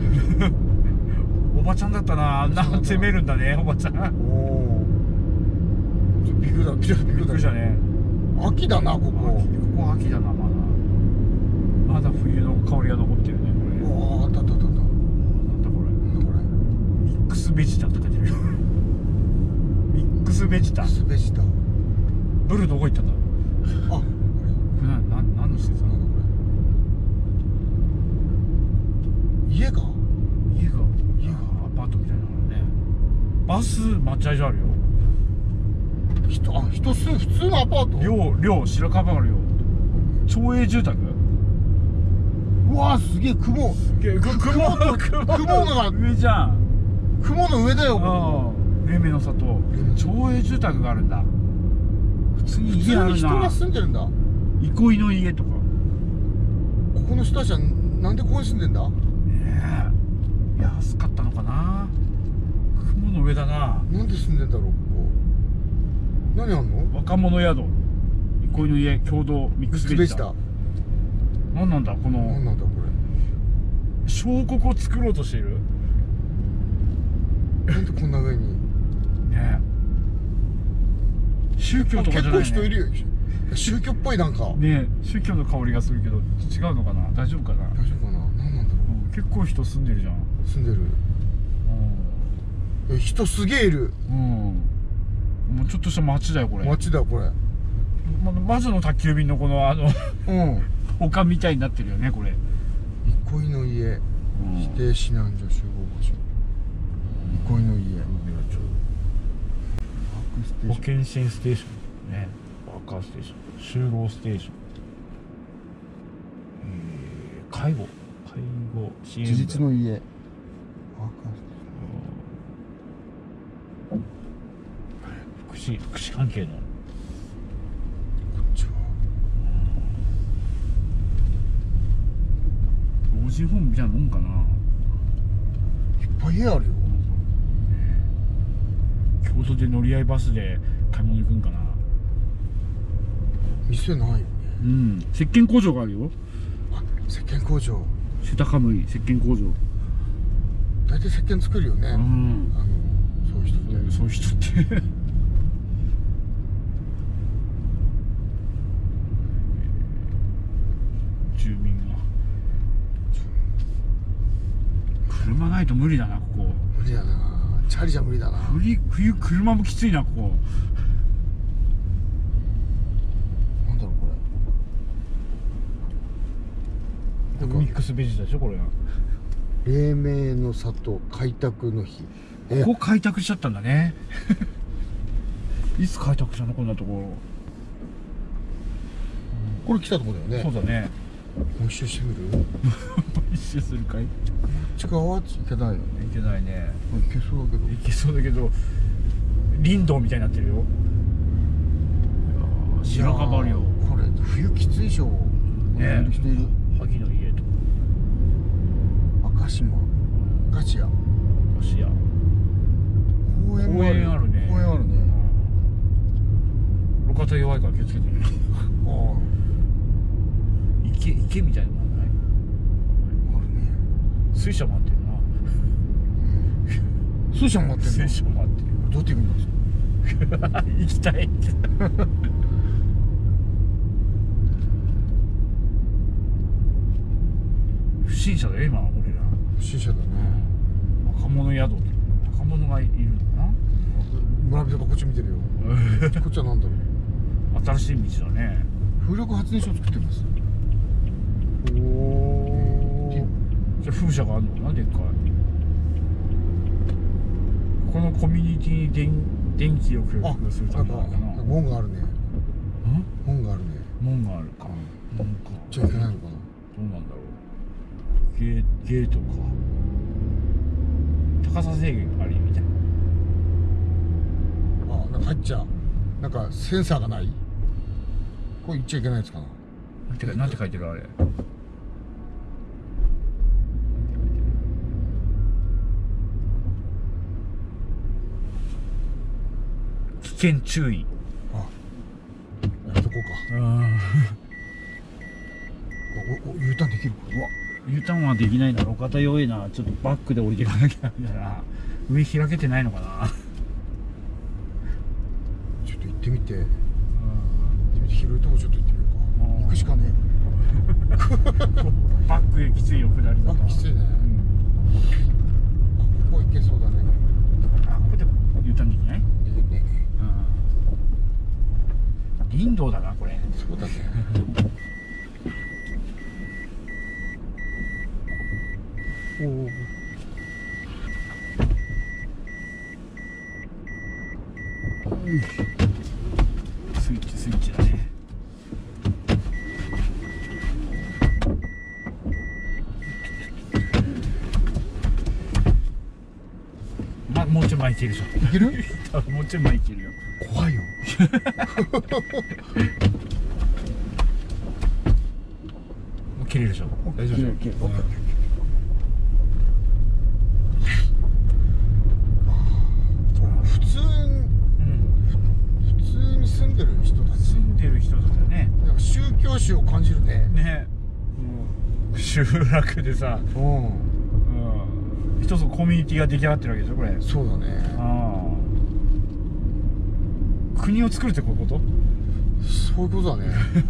おばちゃんだったな。あんな攻めるんだね、おばちゃん。 おお。びっくりだ、びっくりだ、びっびっくりしたね。 秋だな、ここ。 ここ秋だな、まだ冬の香りが残ってるね、これ。 おお、あったあったあった。 なんだこれ。 なんだこれ。 ミックスベジタって書いてるよ。ミックスベジタ。 スベジタ。 ブルどこ行ったんだ。 あ、これ。 何の施設なの。 なんだこれ。家がアパートみたいなのね。バス待合所あるよ。 人住む普通のアパート。 寮白樺あるよ。町営住宅。 うわー、すげえ、雲が上じゃん。 雲の上だよ。 黎明の里。町営住宅があるんだ。普通に家あるな。 人が住んでるんだ。 憩いの家とか。 ここの人たちはなんでここに住んでんだ。 ねえ、安かったのかな。雲の上だな。 なんで住んでんだろう、ここ。何あんの。 若者宿、憩いの家、共同ミックスベジタ。何なんだこの。 何なんだこれ。 彫刻を作ろうとしている。 なんでこんな上に。 ねえ、宗教とかじゃないね。 結構人いるよ。宗教っぽい、なんか。 ねえ、宗教の香りがするけど違うのかな。大丈夫かな。 大丈夫かな。何なんだろ結構人住んでるじゃん。 う。住んでる。人すげえいる。 もうちょっとした町だよこれ。 街だよこれ。 魔女の宅急便のこの丘みたいになってるよねこれ。 憩いの家、指定避難所集合場所。憩いの家。 保健診ステーションね。ワーカーステーション、就労ステーション、介護支援部、 自立の家。 福祉関係の。こっちは老人ホームみたいなもんかな。 いっぱい家あるよ。 京都で乗り合いバスで買い物行くんかな。 店ないよね。 石鹸工場があるよ。 石鹸工場。 世田谷石鹸工場。 大体石鹸作るよね。そういう人って住民が車ないと無理だなここ。 無理だな。チャリじゃ無理だな。 冬車もきついなここ。 なんだろうこれ。 ミックスベジタでしょこれ。 黎明の里開拓の日。 ここ開拓しちゃったんだねいつ開拓したのこんなところ。 これ来たとこだよね。 そうだね。 もう一周してみる。 一周するかい。 近は行けないよね。 いけないね。 行けそうだけど。 いけそうだけど林道みたいになってるよ。白樺あるよ。 これ冬きついでしょ。 ね。 人いる。 萩の家と赤島ガチヤ芦屋。 公園あるね。公園あるね。 路肩弱いから気をつけてね。池みたいなのもない。 あるね。 水車回ってるな。 水車回ってる。 水車回ってる。 どうやって行くんだ。 行きたい。不審者だよ今俺ら。 不審者だね。 若者宿。若者がいるのかな。 村人がこっち見てるよ。こっちはなんだろう。新しい道だね。 風力発電所を作ってます。おお。 じゃあ風車があるのかなでっかい。このコミュニティに電気を供給するためなのかな。 門があるね。門があるね。 門があるか。 こっちはいけないのかな。 どうなんだろう。ゲートか。高さ制限ありみたいな。 なんか入っちゃう。なんかセンサーがない。これ言っちゃいけないやつかな。 なんて書いてるあれ。危険注意。 U ターンできるか。 うわ、U ターンはできないな。路肩弱いな。ちょっとバックで降りていかなきゃみたいな。上開けてないのかな。 ちょっと行ってみて、広いとこちょっと行ってみようか。行くしかねバックへきついよ、下りだと。 きついね。ここ行けそうだね。 ここで U ターンできない？ できるね。 林道だな、これ。 そうだね。おお。 スイッチだね。もうちょい前行けるでしょ。 いける？ もうちょい前行けるよ。 怖いよ。 もう切れるでしょ。 大丈夫。普通に住んでる人たち。 住んでる人だね。 なんか宗教史を感じるね。 ね。集落でさ、一つのコミュニティが出来上がってるわけでしょ、これ。 そうだね。 国を作るってこと？ そういうことだね。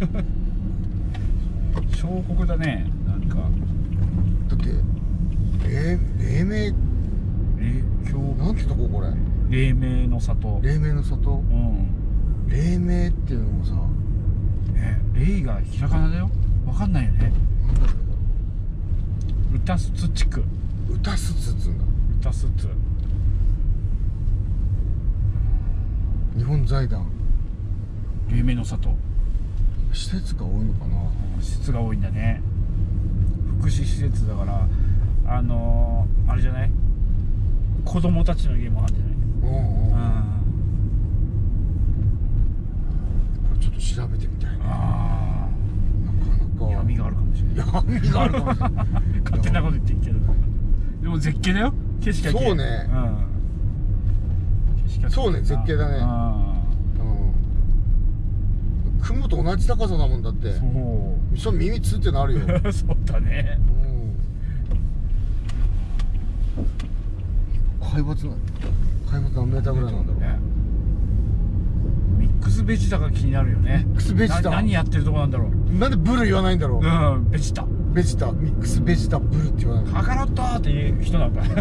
小国だね、なんか。 だって黎明なんてとここれ。 黎明の里。 黎明の里。黎明っていうのもさ、 黎がひらがなだよ。わかんないよね。 なんだろう。歌すつ地区。 歌すつつんだ。 歌すつ。 日本財団。 黎明の里。 施設が多いのかな。 施設が多いんだね。福祉施設だから、あれじゃない？子供たちの家もあるんじゃない？ これちょっと調べてみたいね。なかなか闇があるかもしれない。 闇があるかもしれない。 勝手なこと言ってるけど。でも絶景だよ。景色が綺麗。 そうね。そうね、絶景だね。雲と同じ高さだもんだって。そう。耳つってなるよ。 そうだね。 海抜何メーターぐらいなんだろうね。 ミックスベジタが気になるよね。 ミックスベジタ。 何やってるとこなんだろう。 なんでブル言わないんだろう。 ベジタ。 ミックスベジタブルって言わない。 カカロットーっていう人なんだ。 ミ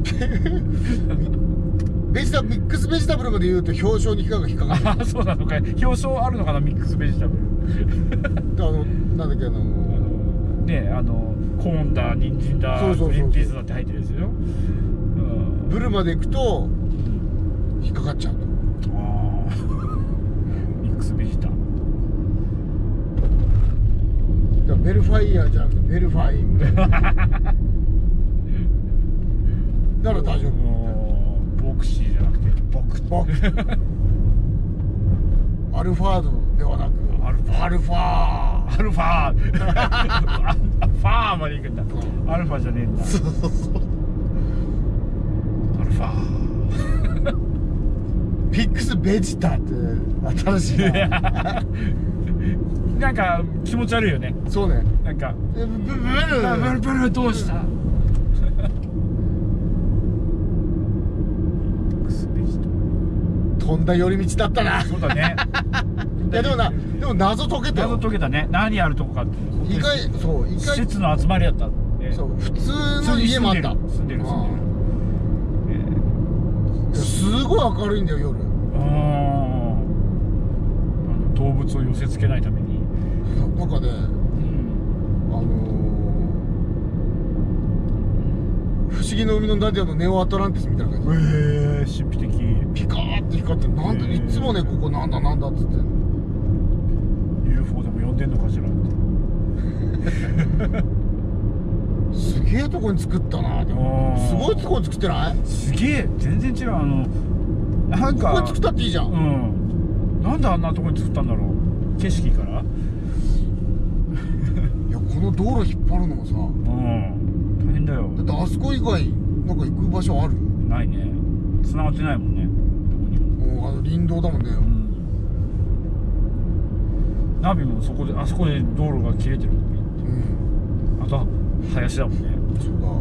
ックスベジタブルまで言うと表彰に引っかかる。 そうなのかい。表彰あるのかな、ミックスベジタブル。 なんだっけね、コーンだ、人参だ、グリーンピースだって入ってるんですよ。 ブルまで行くと引っかかっちゃうと。 ミックスベジタ。 ベルファイヤーじゃなくてベルファイみたいな。なら大丈夫。 ボクシーじゃなくてボクアルファードではなくアルファファーまで行くんだ。アルファじゃねえんだ。そうアルファミックスベジタって新しいな。 なんか気持ち悪いよね。 そうね。 なんかブルどうした？ 飛んだ寄り道だったな。 そうだね。 いやでも謎解けたよ。 謎解けたね。何あるとこかって。 意外施設の集まりだった。 そう普通の家もあった。 住んでる。 すごい明るいんだよ夜。 動物を寄せ付けないために。 なんかね、不思議の海のダディアのネオアトランティスみたいな感じ。 神秘的。 ピカーって光ってる。なんでいつもねここなんだっつって。 UFO でも呼んでんのかしらって。 すげえとこに作ったな。でもすごいとこに作ってない？ すげえ全然違う。なんかここに作ったっていいじゃん。なんであんなとこに作ったんだろう。景色から。いやこの道路引っ張るのもさ。 大変だよ。 だってあそこ以外なんか行く場所ある？ ないね。繋がってないもんね。どこにも。 もう林道だもんね。 ナビもそこであそこで道路が切れてるのに、あとは林だもんね。 そうだ、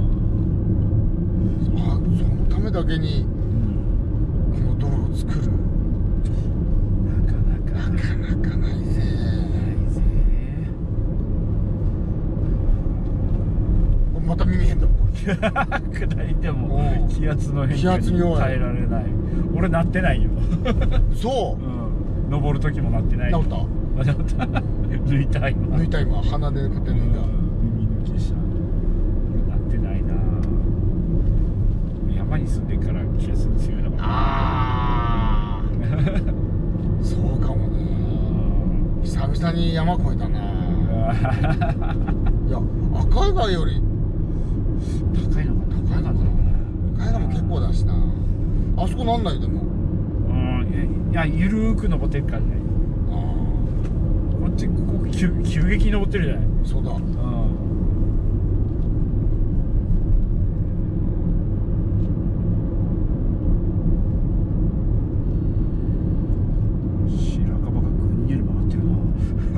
そのためだけにこの道路を作る、 なかなかないぜ。また耳変だもん下りでも気圧の変化に耐えられない。俺なってないよ。 そう、 登る時もなってない。 治った？ 治った。抜いた今。 抜いた今、鼻で勝手に抜いた。 耳抜きした。なってないな。山に住んでから気圧強いのかな。 ああそうかもね。久々に山越えたな。いや、赤岩より高いのかな。高いのかな。 赤岩も結構だしな。あそこなんないでも。 いや、ゆるーく登ってるからね。こっちここ急激に登ってるじゃない。 そうだ。 白樺がぐんにゃり曲がってるな。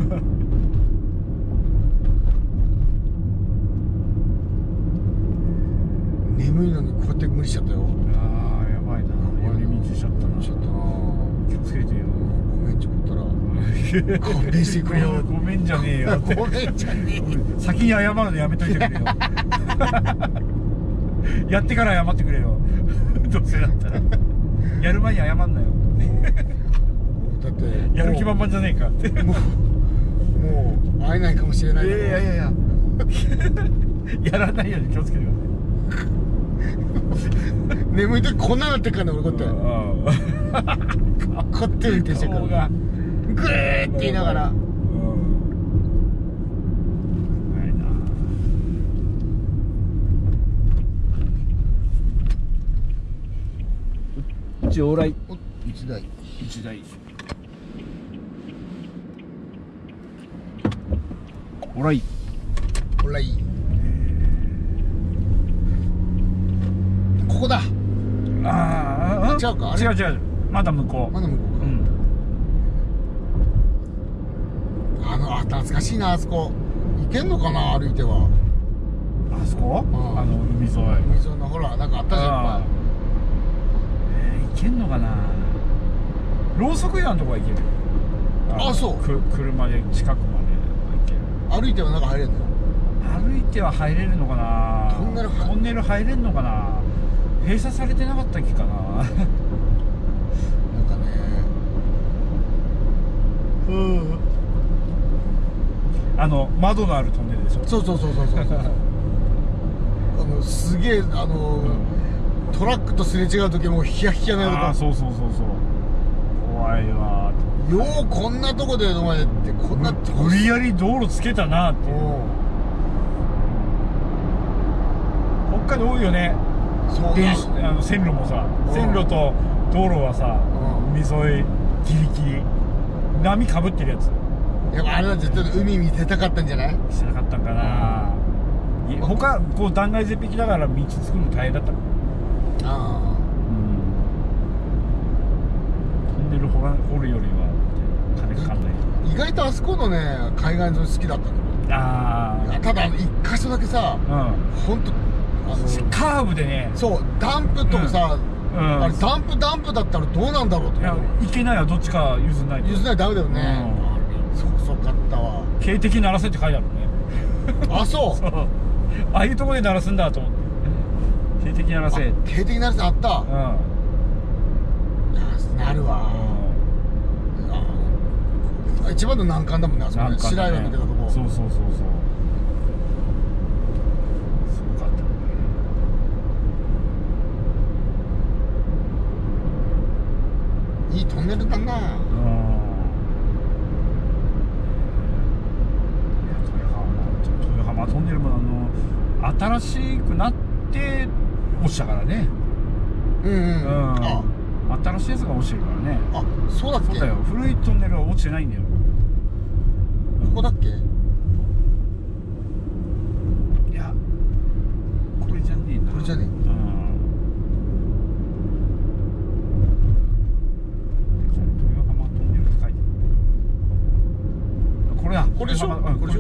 眠いのにこうやって無理しちゃったよ。 ああ、やばいな。寄り道しちゃったな。 ちょっとな。 気をつけてよ。 ごめんちょったら。勘弁してくれよ。 ごめんじゃねえよ。 ごめんじゃねえよ。 先に謝るのやめといてくれよ。やってから謝ってくれよ。どうせだったら。やる前に謝んなよ。 だってやる気満々じゃねえかって。 もう会えないかもしれない。 いややらないように気をつけてください。 眠い時こんななってっからね、俺こうやってこうやって運転してるからグーって言いながら。 一応来一台オライオライここだ。 ああ違うか、あれ違うまだ向こう。 まだ向こうか。懐かしいな、あそこ行けんのかな、歩いては。 あそこ、海沿いのほらなんかあったじゃん、いっぱい。 行けんのかな。ろうそく屋のとこは行ける。 あ、そう。 車で近くまで行ける。 歩いては中入れんの？ 歩いては入れるのかな。トンネル入れんのかな。閉鎖されてなかったっけかな。 なんかね、 窓のあるトンネルでしょ。 そうすげえトラックとすれ違う時もヒヤヒヤなのか。 そう怖いわ。 ようこんなとこでお前ってこんな無理やり道路つけたなっていう。北海道多いよね。線路もさ、線路と道路はさ、海沿いギリギリ波かぶってるやつ。 やっぱあれは絶対海見せたかったんじゃない？ してなかったんかな。他こう断崖絶壁だから道作るの大変だったの。トンネル掘るよりは金かかんない。 意外とあそこのね海岸沿い好きだったの。ただ一箇所だけさ、本当カーブでね。 そう、ダンプとかさ、あれダンプだったらどうなんだろうと。 いけないわ、どっちか譲んないと。 譲んないとダメだよね。そうかったわ。 警笛鳴らせって書いてあるね。 あ、そう。 ああいうとこで鳴らすんだと思って。警笛鳴らせ。 警笛鳴らせあった。なるわ。一番の難関だもんね、あそこね。白岩抜けたとこ。 そういいトンネルだな。 豊浜トンネルも新しくなって落ちたからね。新しいやつが落ちてるからね。 あ、そうだっけ？ そうだよ。古いトンネルは落ちてないんだよ。 ここだっけ？ いや、これじゃねえな。 これじゃねえ。 豊浜トンネルって書いてある。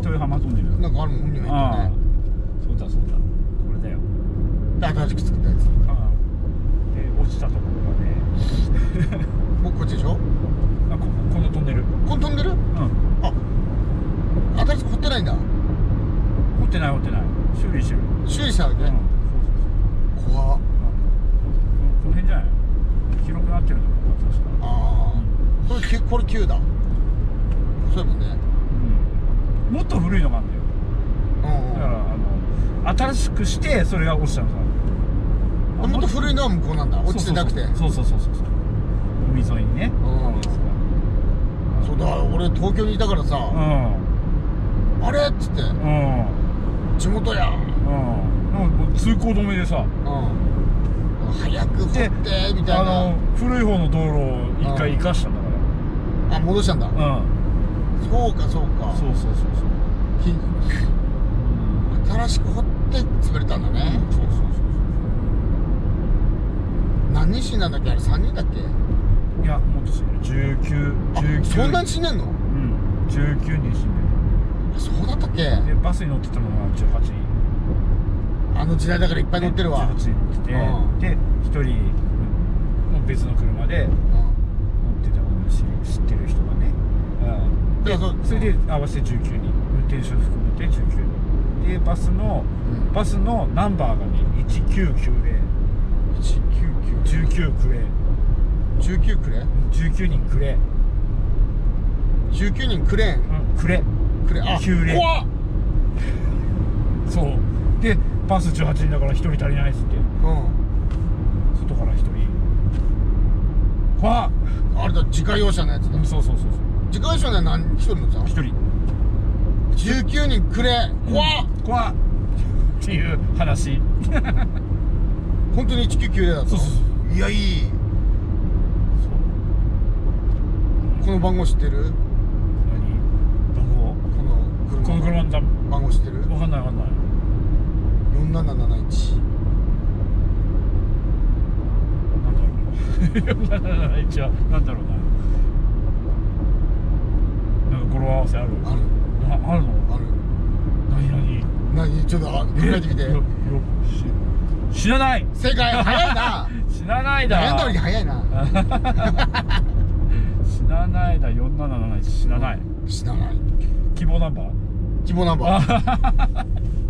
豊浜トンネルなんかあるもん、海のああね。 そうだそうだこれだよで、新しく作ったやつ。 ああで落ちたところがね僕こっちでしょ。 あこのトンネルこのトンネル。 うんあ、新しく掘ってないんだ。 掘ってない修理してる修理したわけ。 そう怖っ。 この辺じゃない広くなってるところ確かああ、これ旧だ。そういえばね。 もっと古いのがあるんだようんだから新しくしてそれが落ちたのさうん。もっと古いのは向こうなんだ。落ちてなくて。 そう海沿いにねそうだ、俺東京にいたからさ、 うんあれっつって地元や。 もう通行止めでさ早く掘ってみたいな。 古い方の道路を一回生かしたんだかあ、戻したんだ。 らそうかそうか。 そうひ新しく掘って潰れたんだね。 そう何人死んだんだっけ、あれ3人だっけ。 いやもっと死んでる19 そんなに死んでんの。 うん19人死んそうだったっけ。 でるでバスに乗ってたのが18人あの時代だからいっぱい乗ってるわ。 18人乗っててで1人も別の車で乗ってたのを知ってる人がねでそれで合わせて19人運転手含めて19人でバスのナンバーがね1990 19くれ 19くれ。 19人くれ 19人くれん。 くれくれ。あ、 9連怖っ。 そうでバス18人だから1人足りないっつって外から1人怖っあれだ、自家用車のやつだ。 そう自家用車の何一人乗ってたの。 1人 19人くれ。怖っ。 怖っっていう話本当に1990だったの。 そういや、いい。この番号知ってる。 何番号この車の番号知ってる。 分かんない 4771。 なんだろう4771はなんだろうななんか語呂合わせあるあるあるのある。 何ちょっと考えてみて。 知らない正解。早いな。 知らないだ悩んだりに早いな。 知らないだ4771知らない知らない。 希望ナンバー希望ナンバー。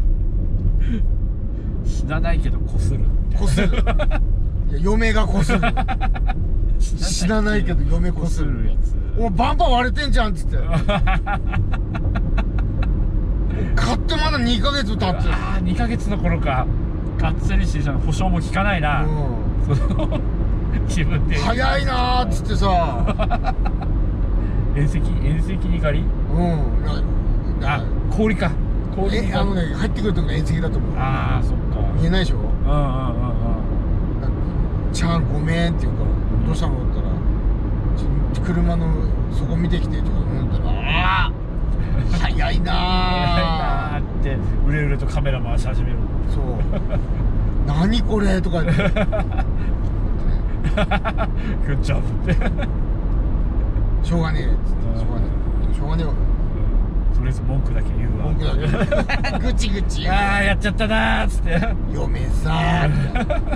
知らないけどこするこする。いや、嫁がこする。知らないけど嫁こするやつお前バンパー割れてんじゃんっつって買ってまだ2ヶ月経ってる。 ああ2ヶ月の頃かがっつりして保証も効かないな自分で早いなーっつってさ遠赤に狩りあ氷か氷に入ってくるときの遠赤だと思う。 ああそっか言えないでしょ。ちゃんごめんって言うからどうしたのって言ったら車の底見てきてとか言ったらああ早いなー早いなーってうれうれとカメラ回し始めるそう何これとか言ってグッジョブってしょうがねえっつってしょうがねえわとりあえず文句だけ言うわ文句だけぐちぐち言うああやっちゃったなーっつって嫁さーみたいな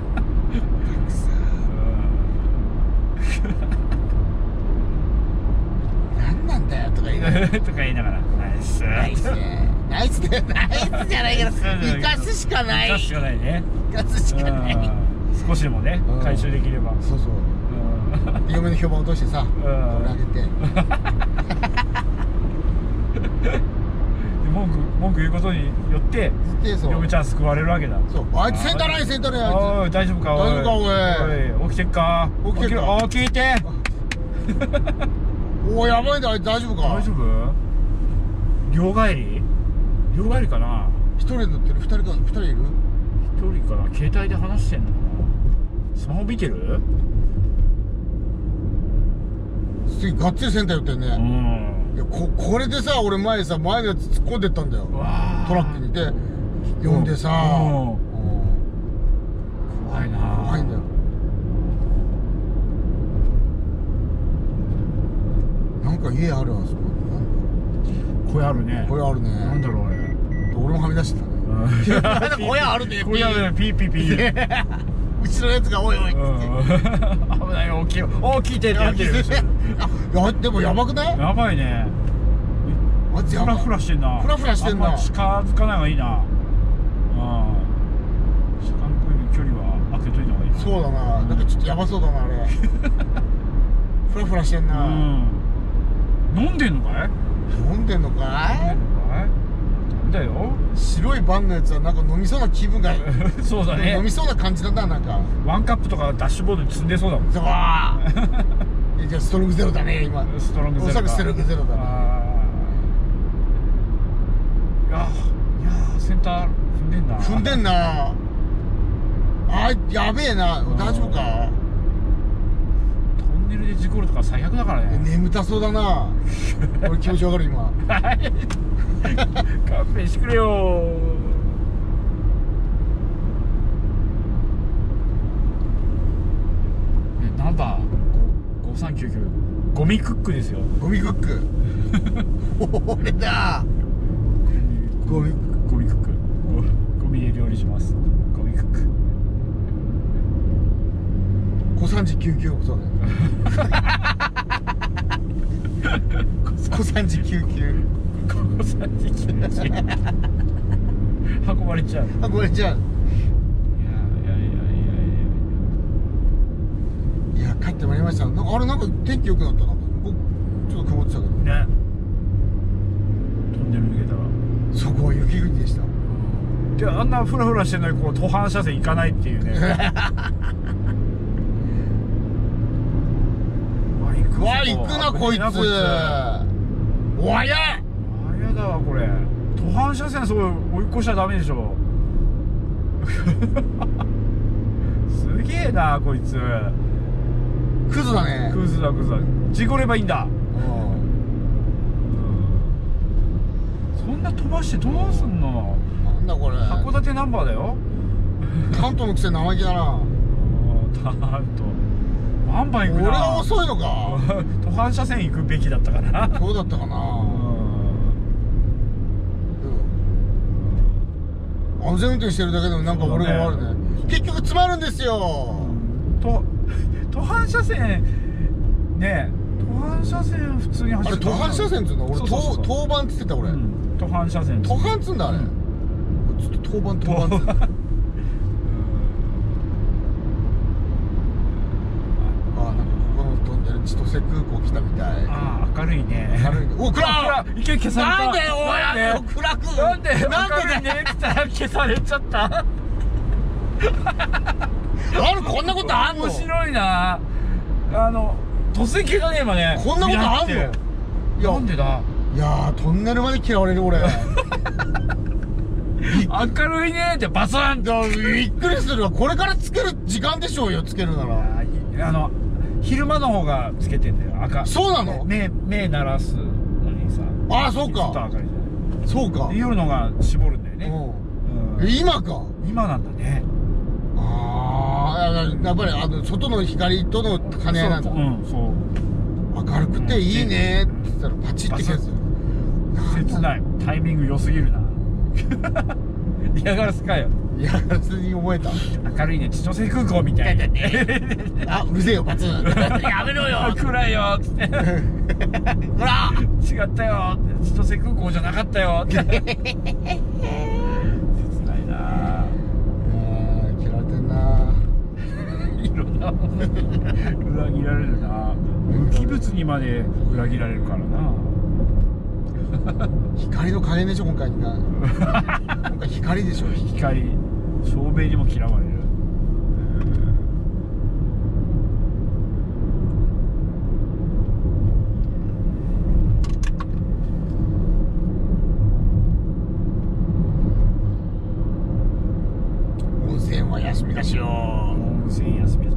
何なんだよとか言いながらとか言いながらナイスナイスナイスだよナイスじゃないけど生かすしかない生かすしかないね生かすしかない少しでもね回収できればそうで嫁の評判を落としてさこれあげて文句言うことによって嫁ちゃん救われるわけだそうあいつセンターラインセンターラインおい大丈夫かおい起きてっか起きておいやばいんだあいつ大丈夫か大丈夫両帰りかな一人乗ってる二人いる一人かな携帯で話してんのかなスマホ見てる次がっつりセンター寄ってんねいやこれでさ俺前のやつ突っ込んでったんだよトラックにで呼んでさ怖いな怖いんだよなんか家あるあそこ小屋あるね。 小屋あるね。 なんだろうあれ。 俺もはみ出してたね。なんか小屋あるね。 小屋でピーピーピー。 後ろのやつがおいおいって。 危ないよ、大きいよ、大きい手ってやってる。 いや、でもやばくない？ やばいね。フラフラしてんな。 フラフラしてんな。 あんま近づかない方がいいな。近づく距離は開けといた方がいいな。 そうだな。なんかちょっとやばそうだなあれ。フラフラしてんな。 飲んでんのかい？ 飲んでんのかい？ だよ。 白いバンのやつはなんか飲みそうな気分がそうだね。 飲みそうな感じだな、なんかワンカップとかダッシュボードに積んでそうだもん。 そうじゃあストロングゼロだね今。 ストロングゼロ。 おそらくストロングゼロだね。 いやセンター踏んでんな。 踏んでんなあ。やべえな。大丈夫か？ トンネルで事故るとか最悪だからね。 眠たそうだな。俺気持ちわかる今。 勘弁してくれよ。ナンバー5399ゴミクックですよ。 ゴミクック。俺だ。ゴミクック。 ゴミで料理します。ゴミクック。 小3099ことね。小3099。 運ばれちゃう。 運ばれちゃう。いや帰ってまいりました。あれなんか天気良くなったな。ちょっと曇ってたけどね。トンネル抜けたらそこは雪国でした。 であんなフラフラしてないこう途半車線行かないっていうね。 わ行くなこいつ。わやだわこれ。途半車線そう追い越しちゃダメでしょ。すげえなこいつ。 クズだね。 クズだ。事故ればいいんだ。そんな飛ばしてどうすんの。 なんだこれ。 函館ナンバーだよ。 関東のくせ生意気だな。 関東バンバン行くな。 俺が遅いのか。 途半車線行くべきだったかな。 そうだったかな。安全運転してるだけでもなんか俺が悪いね。結局詰まるんですよ。 途半車線ね。途半車線普通に走る。 あれ途半車線っつうの。俺当番っつってた俺。 途半車線。 途半っつうんだあれ。ちょっと当番っつって。千歳空港来たみたい。 ああ明るいね。 明るいね。お暗い。消された。 なんでおい暗く。 なんで明るいねって消されちゃった。 こんなことあんの？ 面白いな。突然消さねえばね。 こんなことあんの？ なんでだ。 いやトンネルまで嫌われる俺。 明るいねってバサンと。 びっくりするわ。これからつける時間でしょうよ。つけるなら。 昼間の方がつけてんだよ。赤。 そうなの？ 目鳴らすのにさ。 ああそうか。 ずっと明るいじゃない。 そうか。 夜のが絞るんだよね。 今か。 今なんだね。 ああやっぱり外の光との兼ね合いなんだ。 そう。 明るくていいねって言ったらパチって消す。 切ない。タイミング良すぎるな。嫌がらせかよ。 嫌がらせに思えた。 明るいね千歳空港みたいな。 あうるせえよパツン。やめろよ。 暗いよっつって。ほら違ったよ千歳空港じゃなかったよって。切ないな。 嫌われてんな。 いろんなものに裏切られるな。無機物にまで裏切られるからな。 光の加減でしょ今回。今回光でしょ。 光照明にも嫌われる。 温泉は休みだしよ。 温泉休みだった。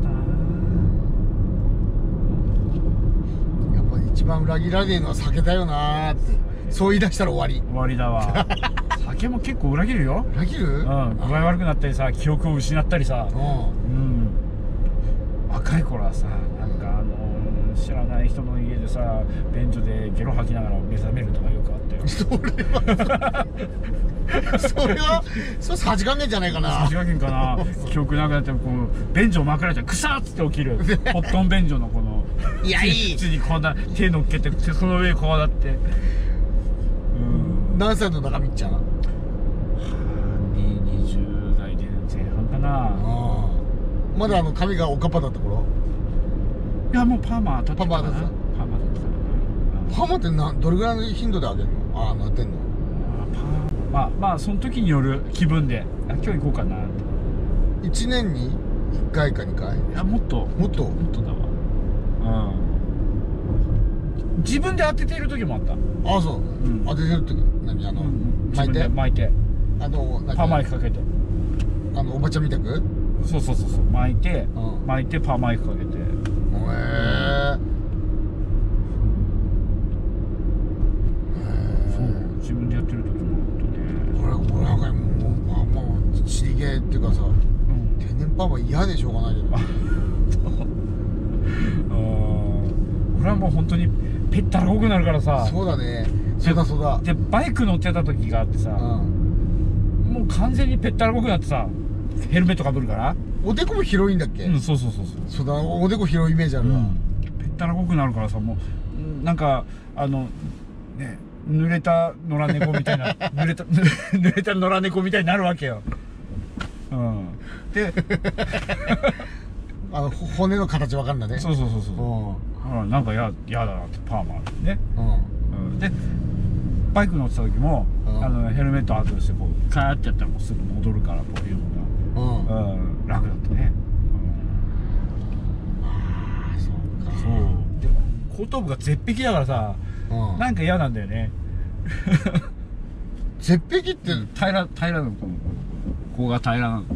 やっぱり一番裏切られるのは酒だよなーって。そう言い出したら終わり。 終わりだわ。酒も結構裏切るよ。 裏切る？ 具合悪くなったりさ、記憶を失ったりさ。若い頃はさ、なんか知らない人の家でさ便所でゲロ吐きながら目覚めるとかよくあったよ。 それさじ加減じゃないかな。 さじ加減かな。記憶なくなってこう便所を枕じゃくさーっつって起きるポットン便所のこのいやいい土にこんな手乗っけてその上にこうなって、 何歳の中身っちゃん ？20代で前半かな。 まだ髪がおかっぱだった頃？ いやもうパーマ当たってたかな。 パーマだった。 パーマだったかな。 パーマってどれぐらいの頻度であげるの？なってんの？ まあその時による気分で今日行こうかなって。 1年に1回か2回？ いやもっとだわ。自分で当てている時もあった。 そう、当ててる時何巻いて巻いてパーマ液かけておばちゃんみたくそう巻いてパーマ液かけて。そう自分でやってる時もあったね。 俺なんかもうちりげっていうかさ、天然パーマ嫌でしょうがないけど俺はもう本当にぺったらこくなるからさ。 そうだね。そうだでバイク乗ってた時があってさ、もう完全にぺったらこくなってさ、ヘルメットかぶるから。 おでこも広いんだっけ？ そうそうだ、おでこ広いイメージあるわ。 ぺったらこくなるからさ、もうなんかね、濡れた野良猫みたいな濡れた野良猫みたいになるわけよ。で骨の形わかんだね。 そうなんかやだなってパーマね。でバイク乗ってた時もヘルメット外してこうカーってやったらもうすぐ戻るからこういうのが楽だったね。そうか。そうでも後頭部が絶壁だからさ、なんか嫌なんだよね。 絶壁って平らなの、ここが平らなの。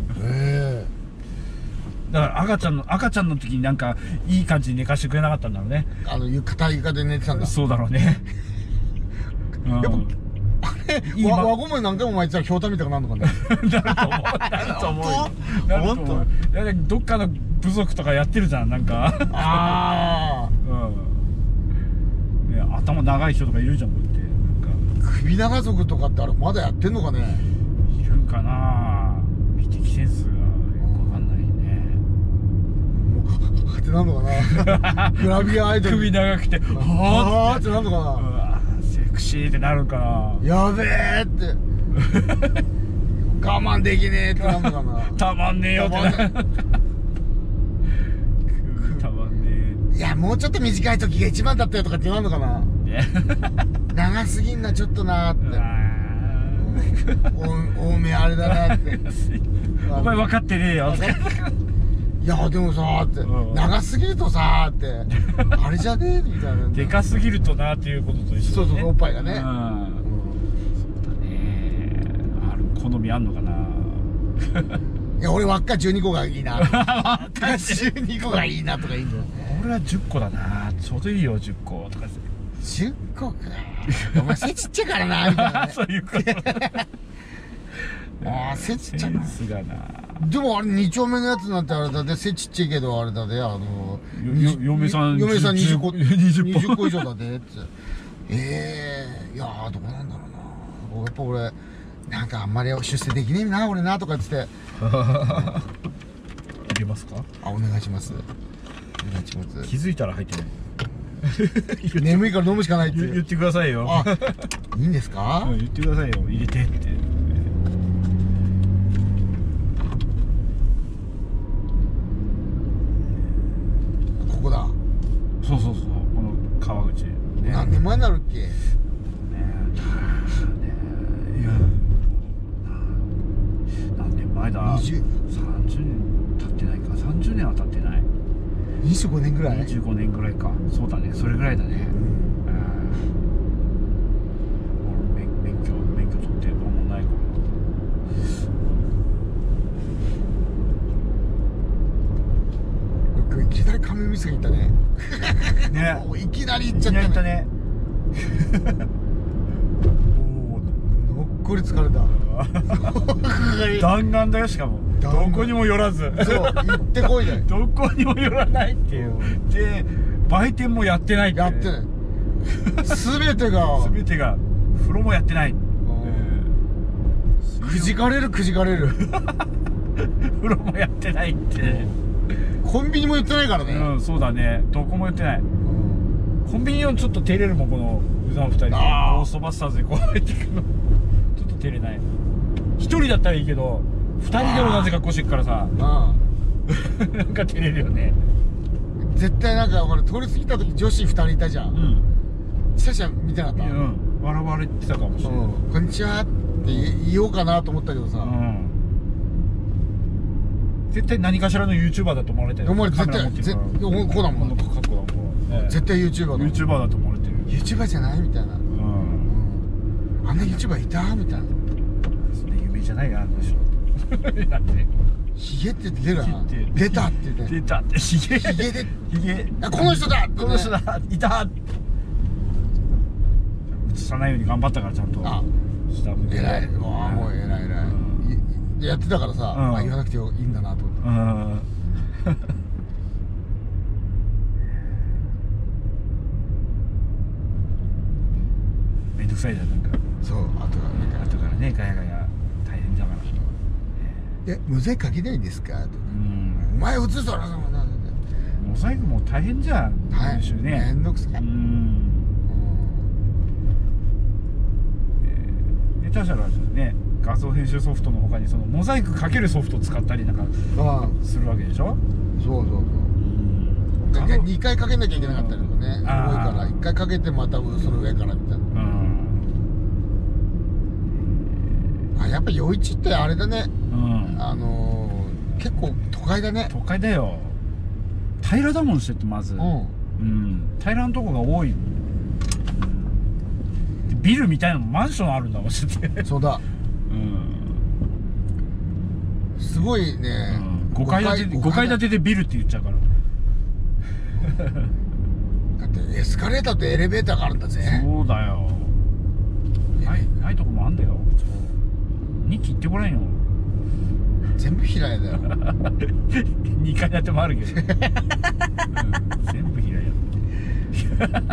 だから赤ちゃんの時になんかいい感じに寝かしてくれなかったんだろうね。 硬い床で寝てたんだ。 そうだろうね。 やっぱ輪ゴム何回も巻いてたらひょうたんみたいになるのかね。 なると思う。どっかの部族とかやってるじゃん、なんか。頭長い人とかいるじゃん、こうやって。なんか首長族とかってまだやってんのかね。 いるんかな。美的センスがよくわかんないね。 もうってなんのかな。グラビアアイドル首長くてはーってなんのかな。 セクシーってなるかな。 やべえって我慢できねえってなんのかな。 たまんねえよってな。たまんねえ。いやもうちょっと短い時が一番だったよとかってなんのかな。長すぎんなちょっとなーって。多めあれだなって。 お前分かってねえよ。 いやでもさーって長すぎるとさーってあれじゃねえみたいな。 でかすぎるとなっていうことと一緒だね。 そうおっぱいがね。 そうだね。好みあんのかな。 いや俺輪っか12個がいいな。輪っか12個がいいなとかいいんだよ。 俺は10個だな。ちょうどいいよ10個とか。 10個か。お前背ちっちゃいからなみたいな。 そういうこと。 背ちっちゃいな。 センスがな。 でも2丁目のやつなんてあれだで、背ちっちゃいけどあれだで、 嫁さん 20個以上だでって。いやーどうなんだろうな。やっぱ俺なんかあんまり出世できねえな俺なとか言ってて。 入れますか？ お願いします。お願いします。 気づいたら入ってない。 眠いから飲むしかないって言ってくださいよ。 いいんですか？ 言ってくださいよ。入れてって。 ここだ。 そうこの川口。 何年前になるっけ？ 何年前だ？30年経ってないか。30年は経ってない。 25年ぐらい ？25年ぐらいか。そうだね、それぐらいだね。免許取って間もないから。 いきなり亀店に行ったね。 ね。 いきなり行っちゃったね。 おお、 のっこり疲れた。 弾丸だよしかも。 どこにも寄らず、 そう行ってこいだよどこにも寄らないっていう、で売店もやってないっていう、 やってない全てが風呂もやってない、 くじかれる風呂もやってないって、 コンビニも言ってないからね。 うん、そうだね、どこも言ってない。コンビニをちょっと照れるもん、このうざん2人でゴーストバスターズでこう入ってくるのちょっと照れない。1人だったらいいけど2人で同じ格好してくからさなんか照れるよね。 絶対なんかほら通り過ぎた時女子2人いたじゃん。ちさちゃん見てなかった？ 笑われてたかもしれない。 こんにちはって言おうかなと思ったけどさ、 絶対何かしらの YouTuber だと思われてる。 絶対こうだもん。絶対 YouTuber だと思われてる。 YouTuber じゃないみたいな。あんな YouTuber いたみたいな。 そんな有名じゃないな、あの人。 ヒゲって出るな。出たってね。 出たってヒゲでこの人だこの人だいた。映さないように頑張ったからちゃんと。 偉い。もう偉い。やってたからさ、言わなくていいんだなと思って。 めんどくさいじゃん、なんか。 そう、 後からね、ガヤガヤ大変だから。 モザイクかけないんですかとか。お前映すだろ。 モザイクも大変じゃん。 めんどくさい。 下手したらね、画像編集ソフトの他にそのモザイクかけるソフトを使ったりなんかするわけでしょ。 そう2回かけなきゃいけなかったりとかね、多いから1回かけてまたその上からみたいな。やっぱ余市ってあれだね、結構都会だね。 都会だよ。平らだもんしてって、まず平らなとこが多い。ビルみたいなのマンションあるんだもんしてて。 そうだ。すごいね。 5階建てでビルって言っちゃうから。 だってエスカレーターとエレベーターがあるんだぜ。 そうだよ。ないとこもあんだよ。2期行ってこないよ。 全部平屋だよ。 2階建てもあるけど、全部平屋。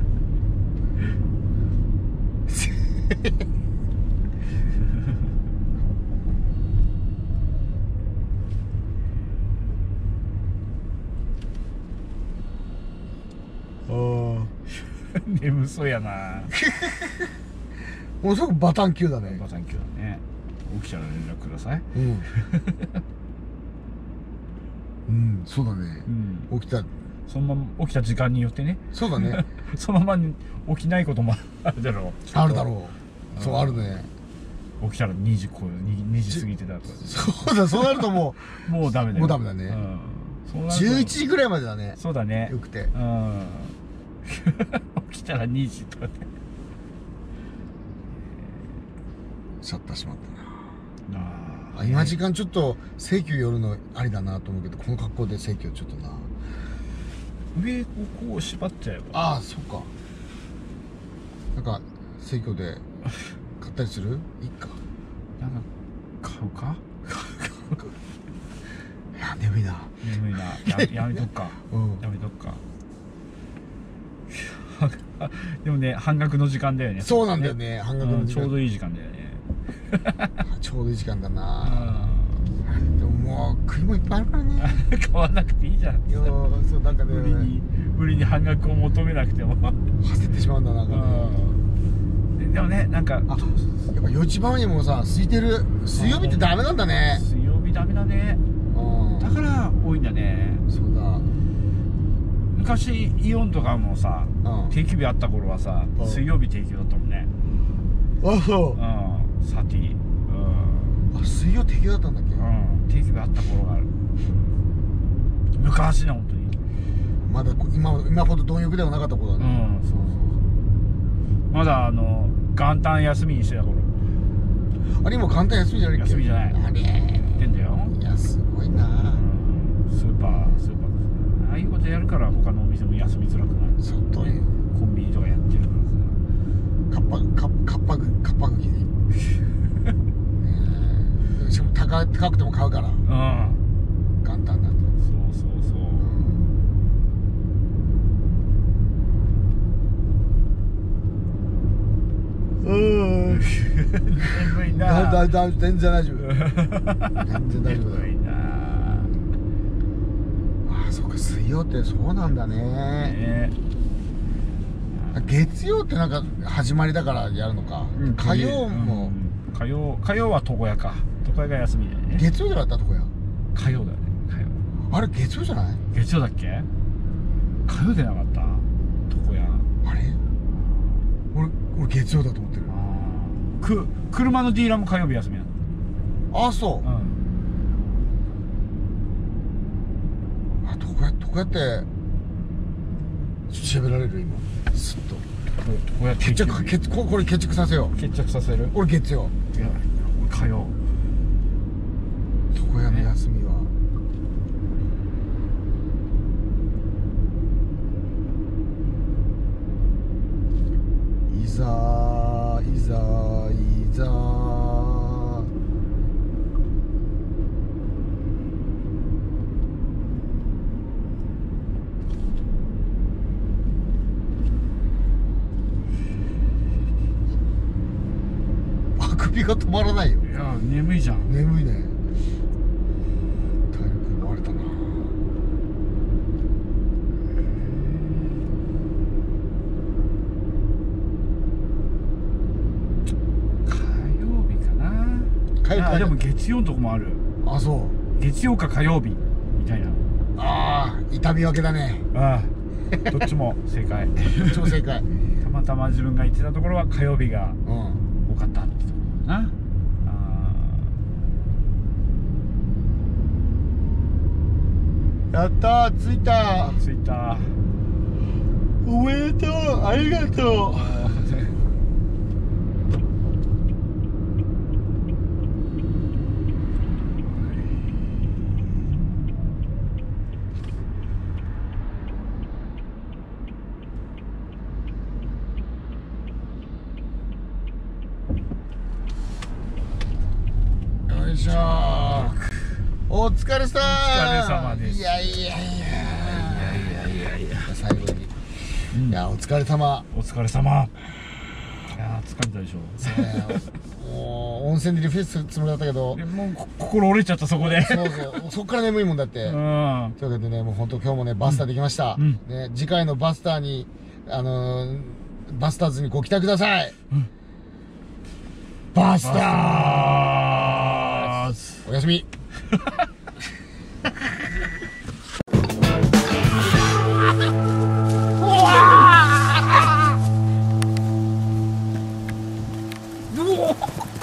眠そうやな。 もうすぐバタン級だね。 バタン級だね。起きたら連絡ください。 そうだね。起きたそのまま起きた時間によってね。 そうだね。 そのまま起きないこともあるだろう。 あるだろう。そうあるね。 起きたら2時過ぎてたとか。 そうだ、そうなるともうダメだよ。 もうダメだね。11時ぐらいまでだね。 そうだね。 よくて。 起きたら2時とかね。 シャッターしまったな。今時間ちょっと正規寄るのありだなと思うけど、この格好で正規をちょっとな。 上をこう縛っちゃえば。 ああ、そっか。なんか正規で買ったりする？いいか。 なんか買うか？ いや、眠いな。 眠いな。やめとくか。やめとくか。でもね、半額の時間だよね。 そうなんだよね。半額の時間。 ちょうどいい時間だよね。 ちょうどいい時間だな。でももう栗もいっぱいあるからね。 買わなくていいじゃん。 そうなんかね。 無理に半額を求めなくても。 焦ってしまうんだなんかね。 でもね、なんかやっぱ4時半にもさ空いてる。水曜日ってダメなんだね。 水曜日ダメだね。だから多いんだね。 そうだ。 昔イオンとかもさ、定期日あった頃はさ、水曜日定期だったもんね。 あ、そう。 サティ。 水曜定期だったんだっけ？ 定期日あった頃がある。昔ね、本当に。 まだ今ほど貪欲ではなかった頃だね。 そう。まだ元旦休みにしてた頃。 あれ今元旦休みじゃないっけ？ 休みじゃない。 あれ。 ってんだよ。 いや、すごいな。 スーパー。ああいうことやるから他のお店も休みづらくなる。 そうというコンビニとかやってるからさ。 カッパ茎にしかも高高くても買うから、 うん、 簡単なんで。 そうそうそう、眠いな。 全然大丈夫。全然大丈夫だよ。 眠いな。 ああ、そっか、水曜ってそうなんだね。月曜ってなんか始まりだからやるのか。火曜も、 火曜は床屋か。床屋が休みだよね。 月曜じゃなかった床屋。 火曜だよね。火曜。 あれ月曜じゃない？ 月曜だっけ？火曜でなかった？床屋。 あれ？俺月曜だと思ってる。 車のディーラーも火曜日休みなの。 ああ、そう。あ、床屋って調べられる今。すっと。 これ決着させよう。 決着させる。 俺月曜。 いや、火曜。 床屋の休みは。いざ。首が止まらないよ。 いや、眠いじゃん。 眠いね。体力奪われたな。 火曜日かな。でも月曜のとこもある。 あ、そう。 月曜か火曜日みたいな。 ああ、痛み分けだね。 ああ、どっちも正解。 どっちも正解。 たまたま自分が行ってたところは火曜日が多かったってところだな。 やったー、着いた。 着いた。 おめでとう、ありがとう。よいしょー。お疲れさー。 お疲れ様です。 いや最後に、いや、お疲れ様。 お疲れ様。いや、疲れたでしょ。 もう温泉でリフレッシュするつもりだったけど、 もう心折れちゃった。そこで。 そっから眠いもんだって。というわけでね、もう本当今日もね、バスターできました。ね、次回のバスターにバスターズにご期待ください。バスターズおやすみ。うお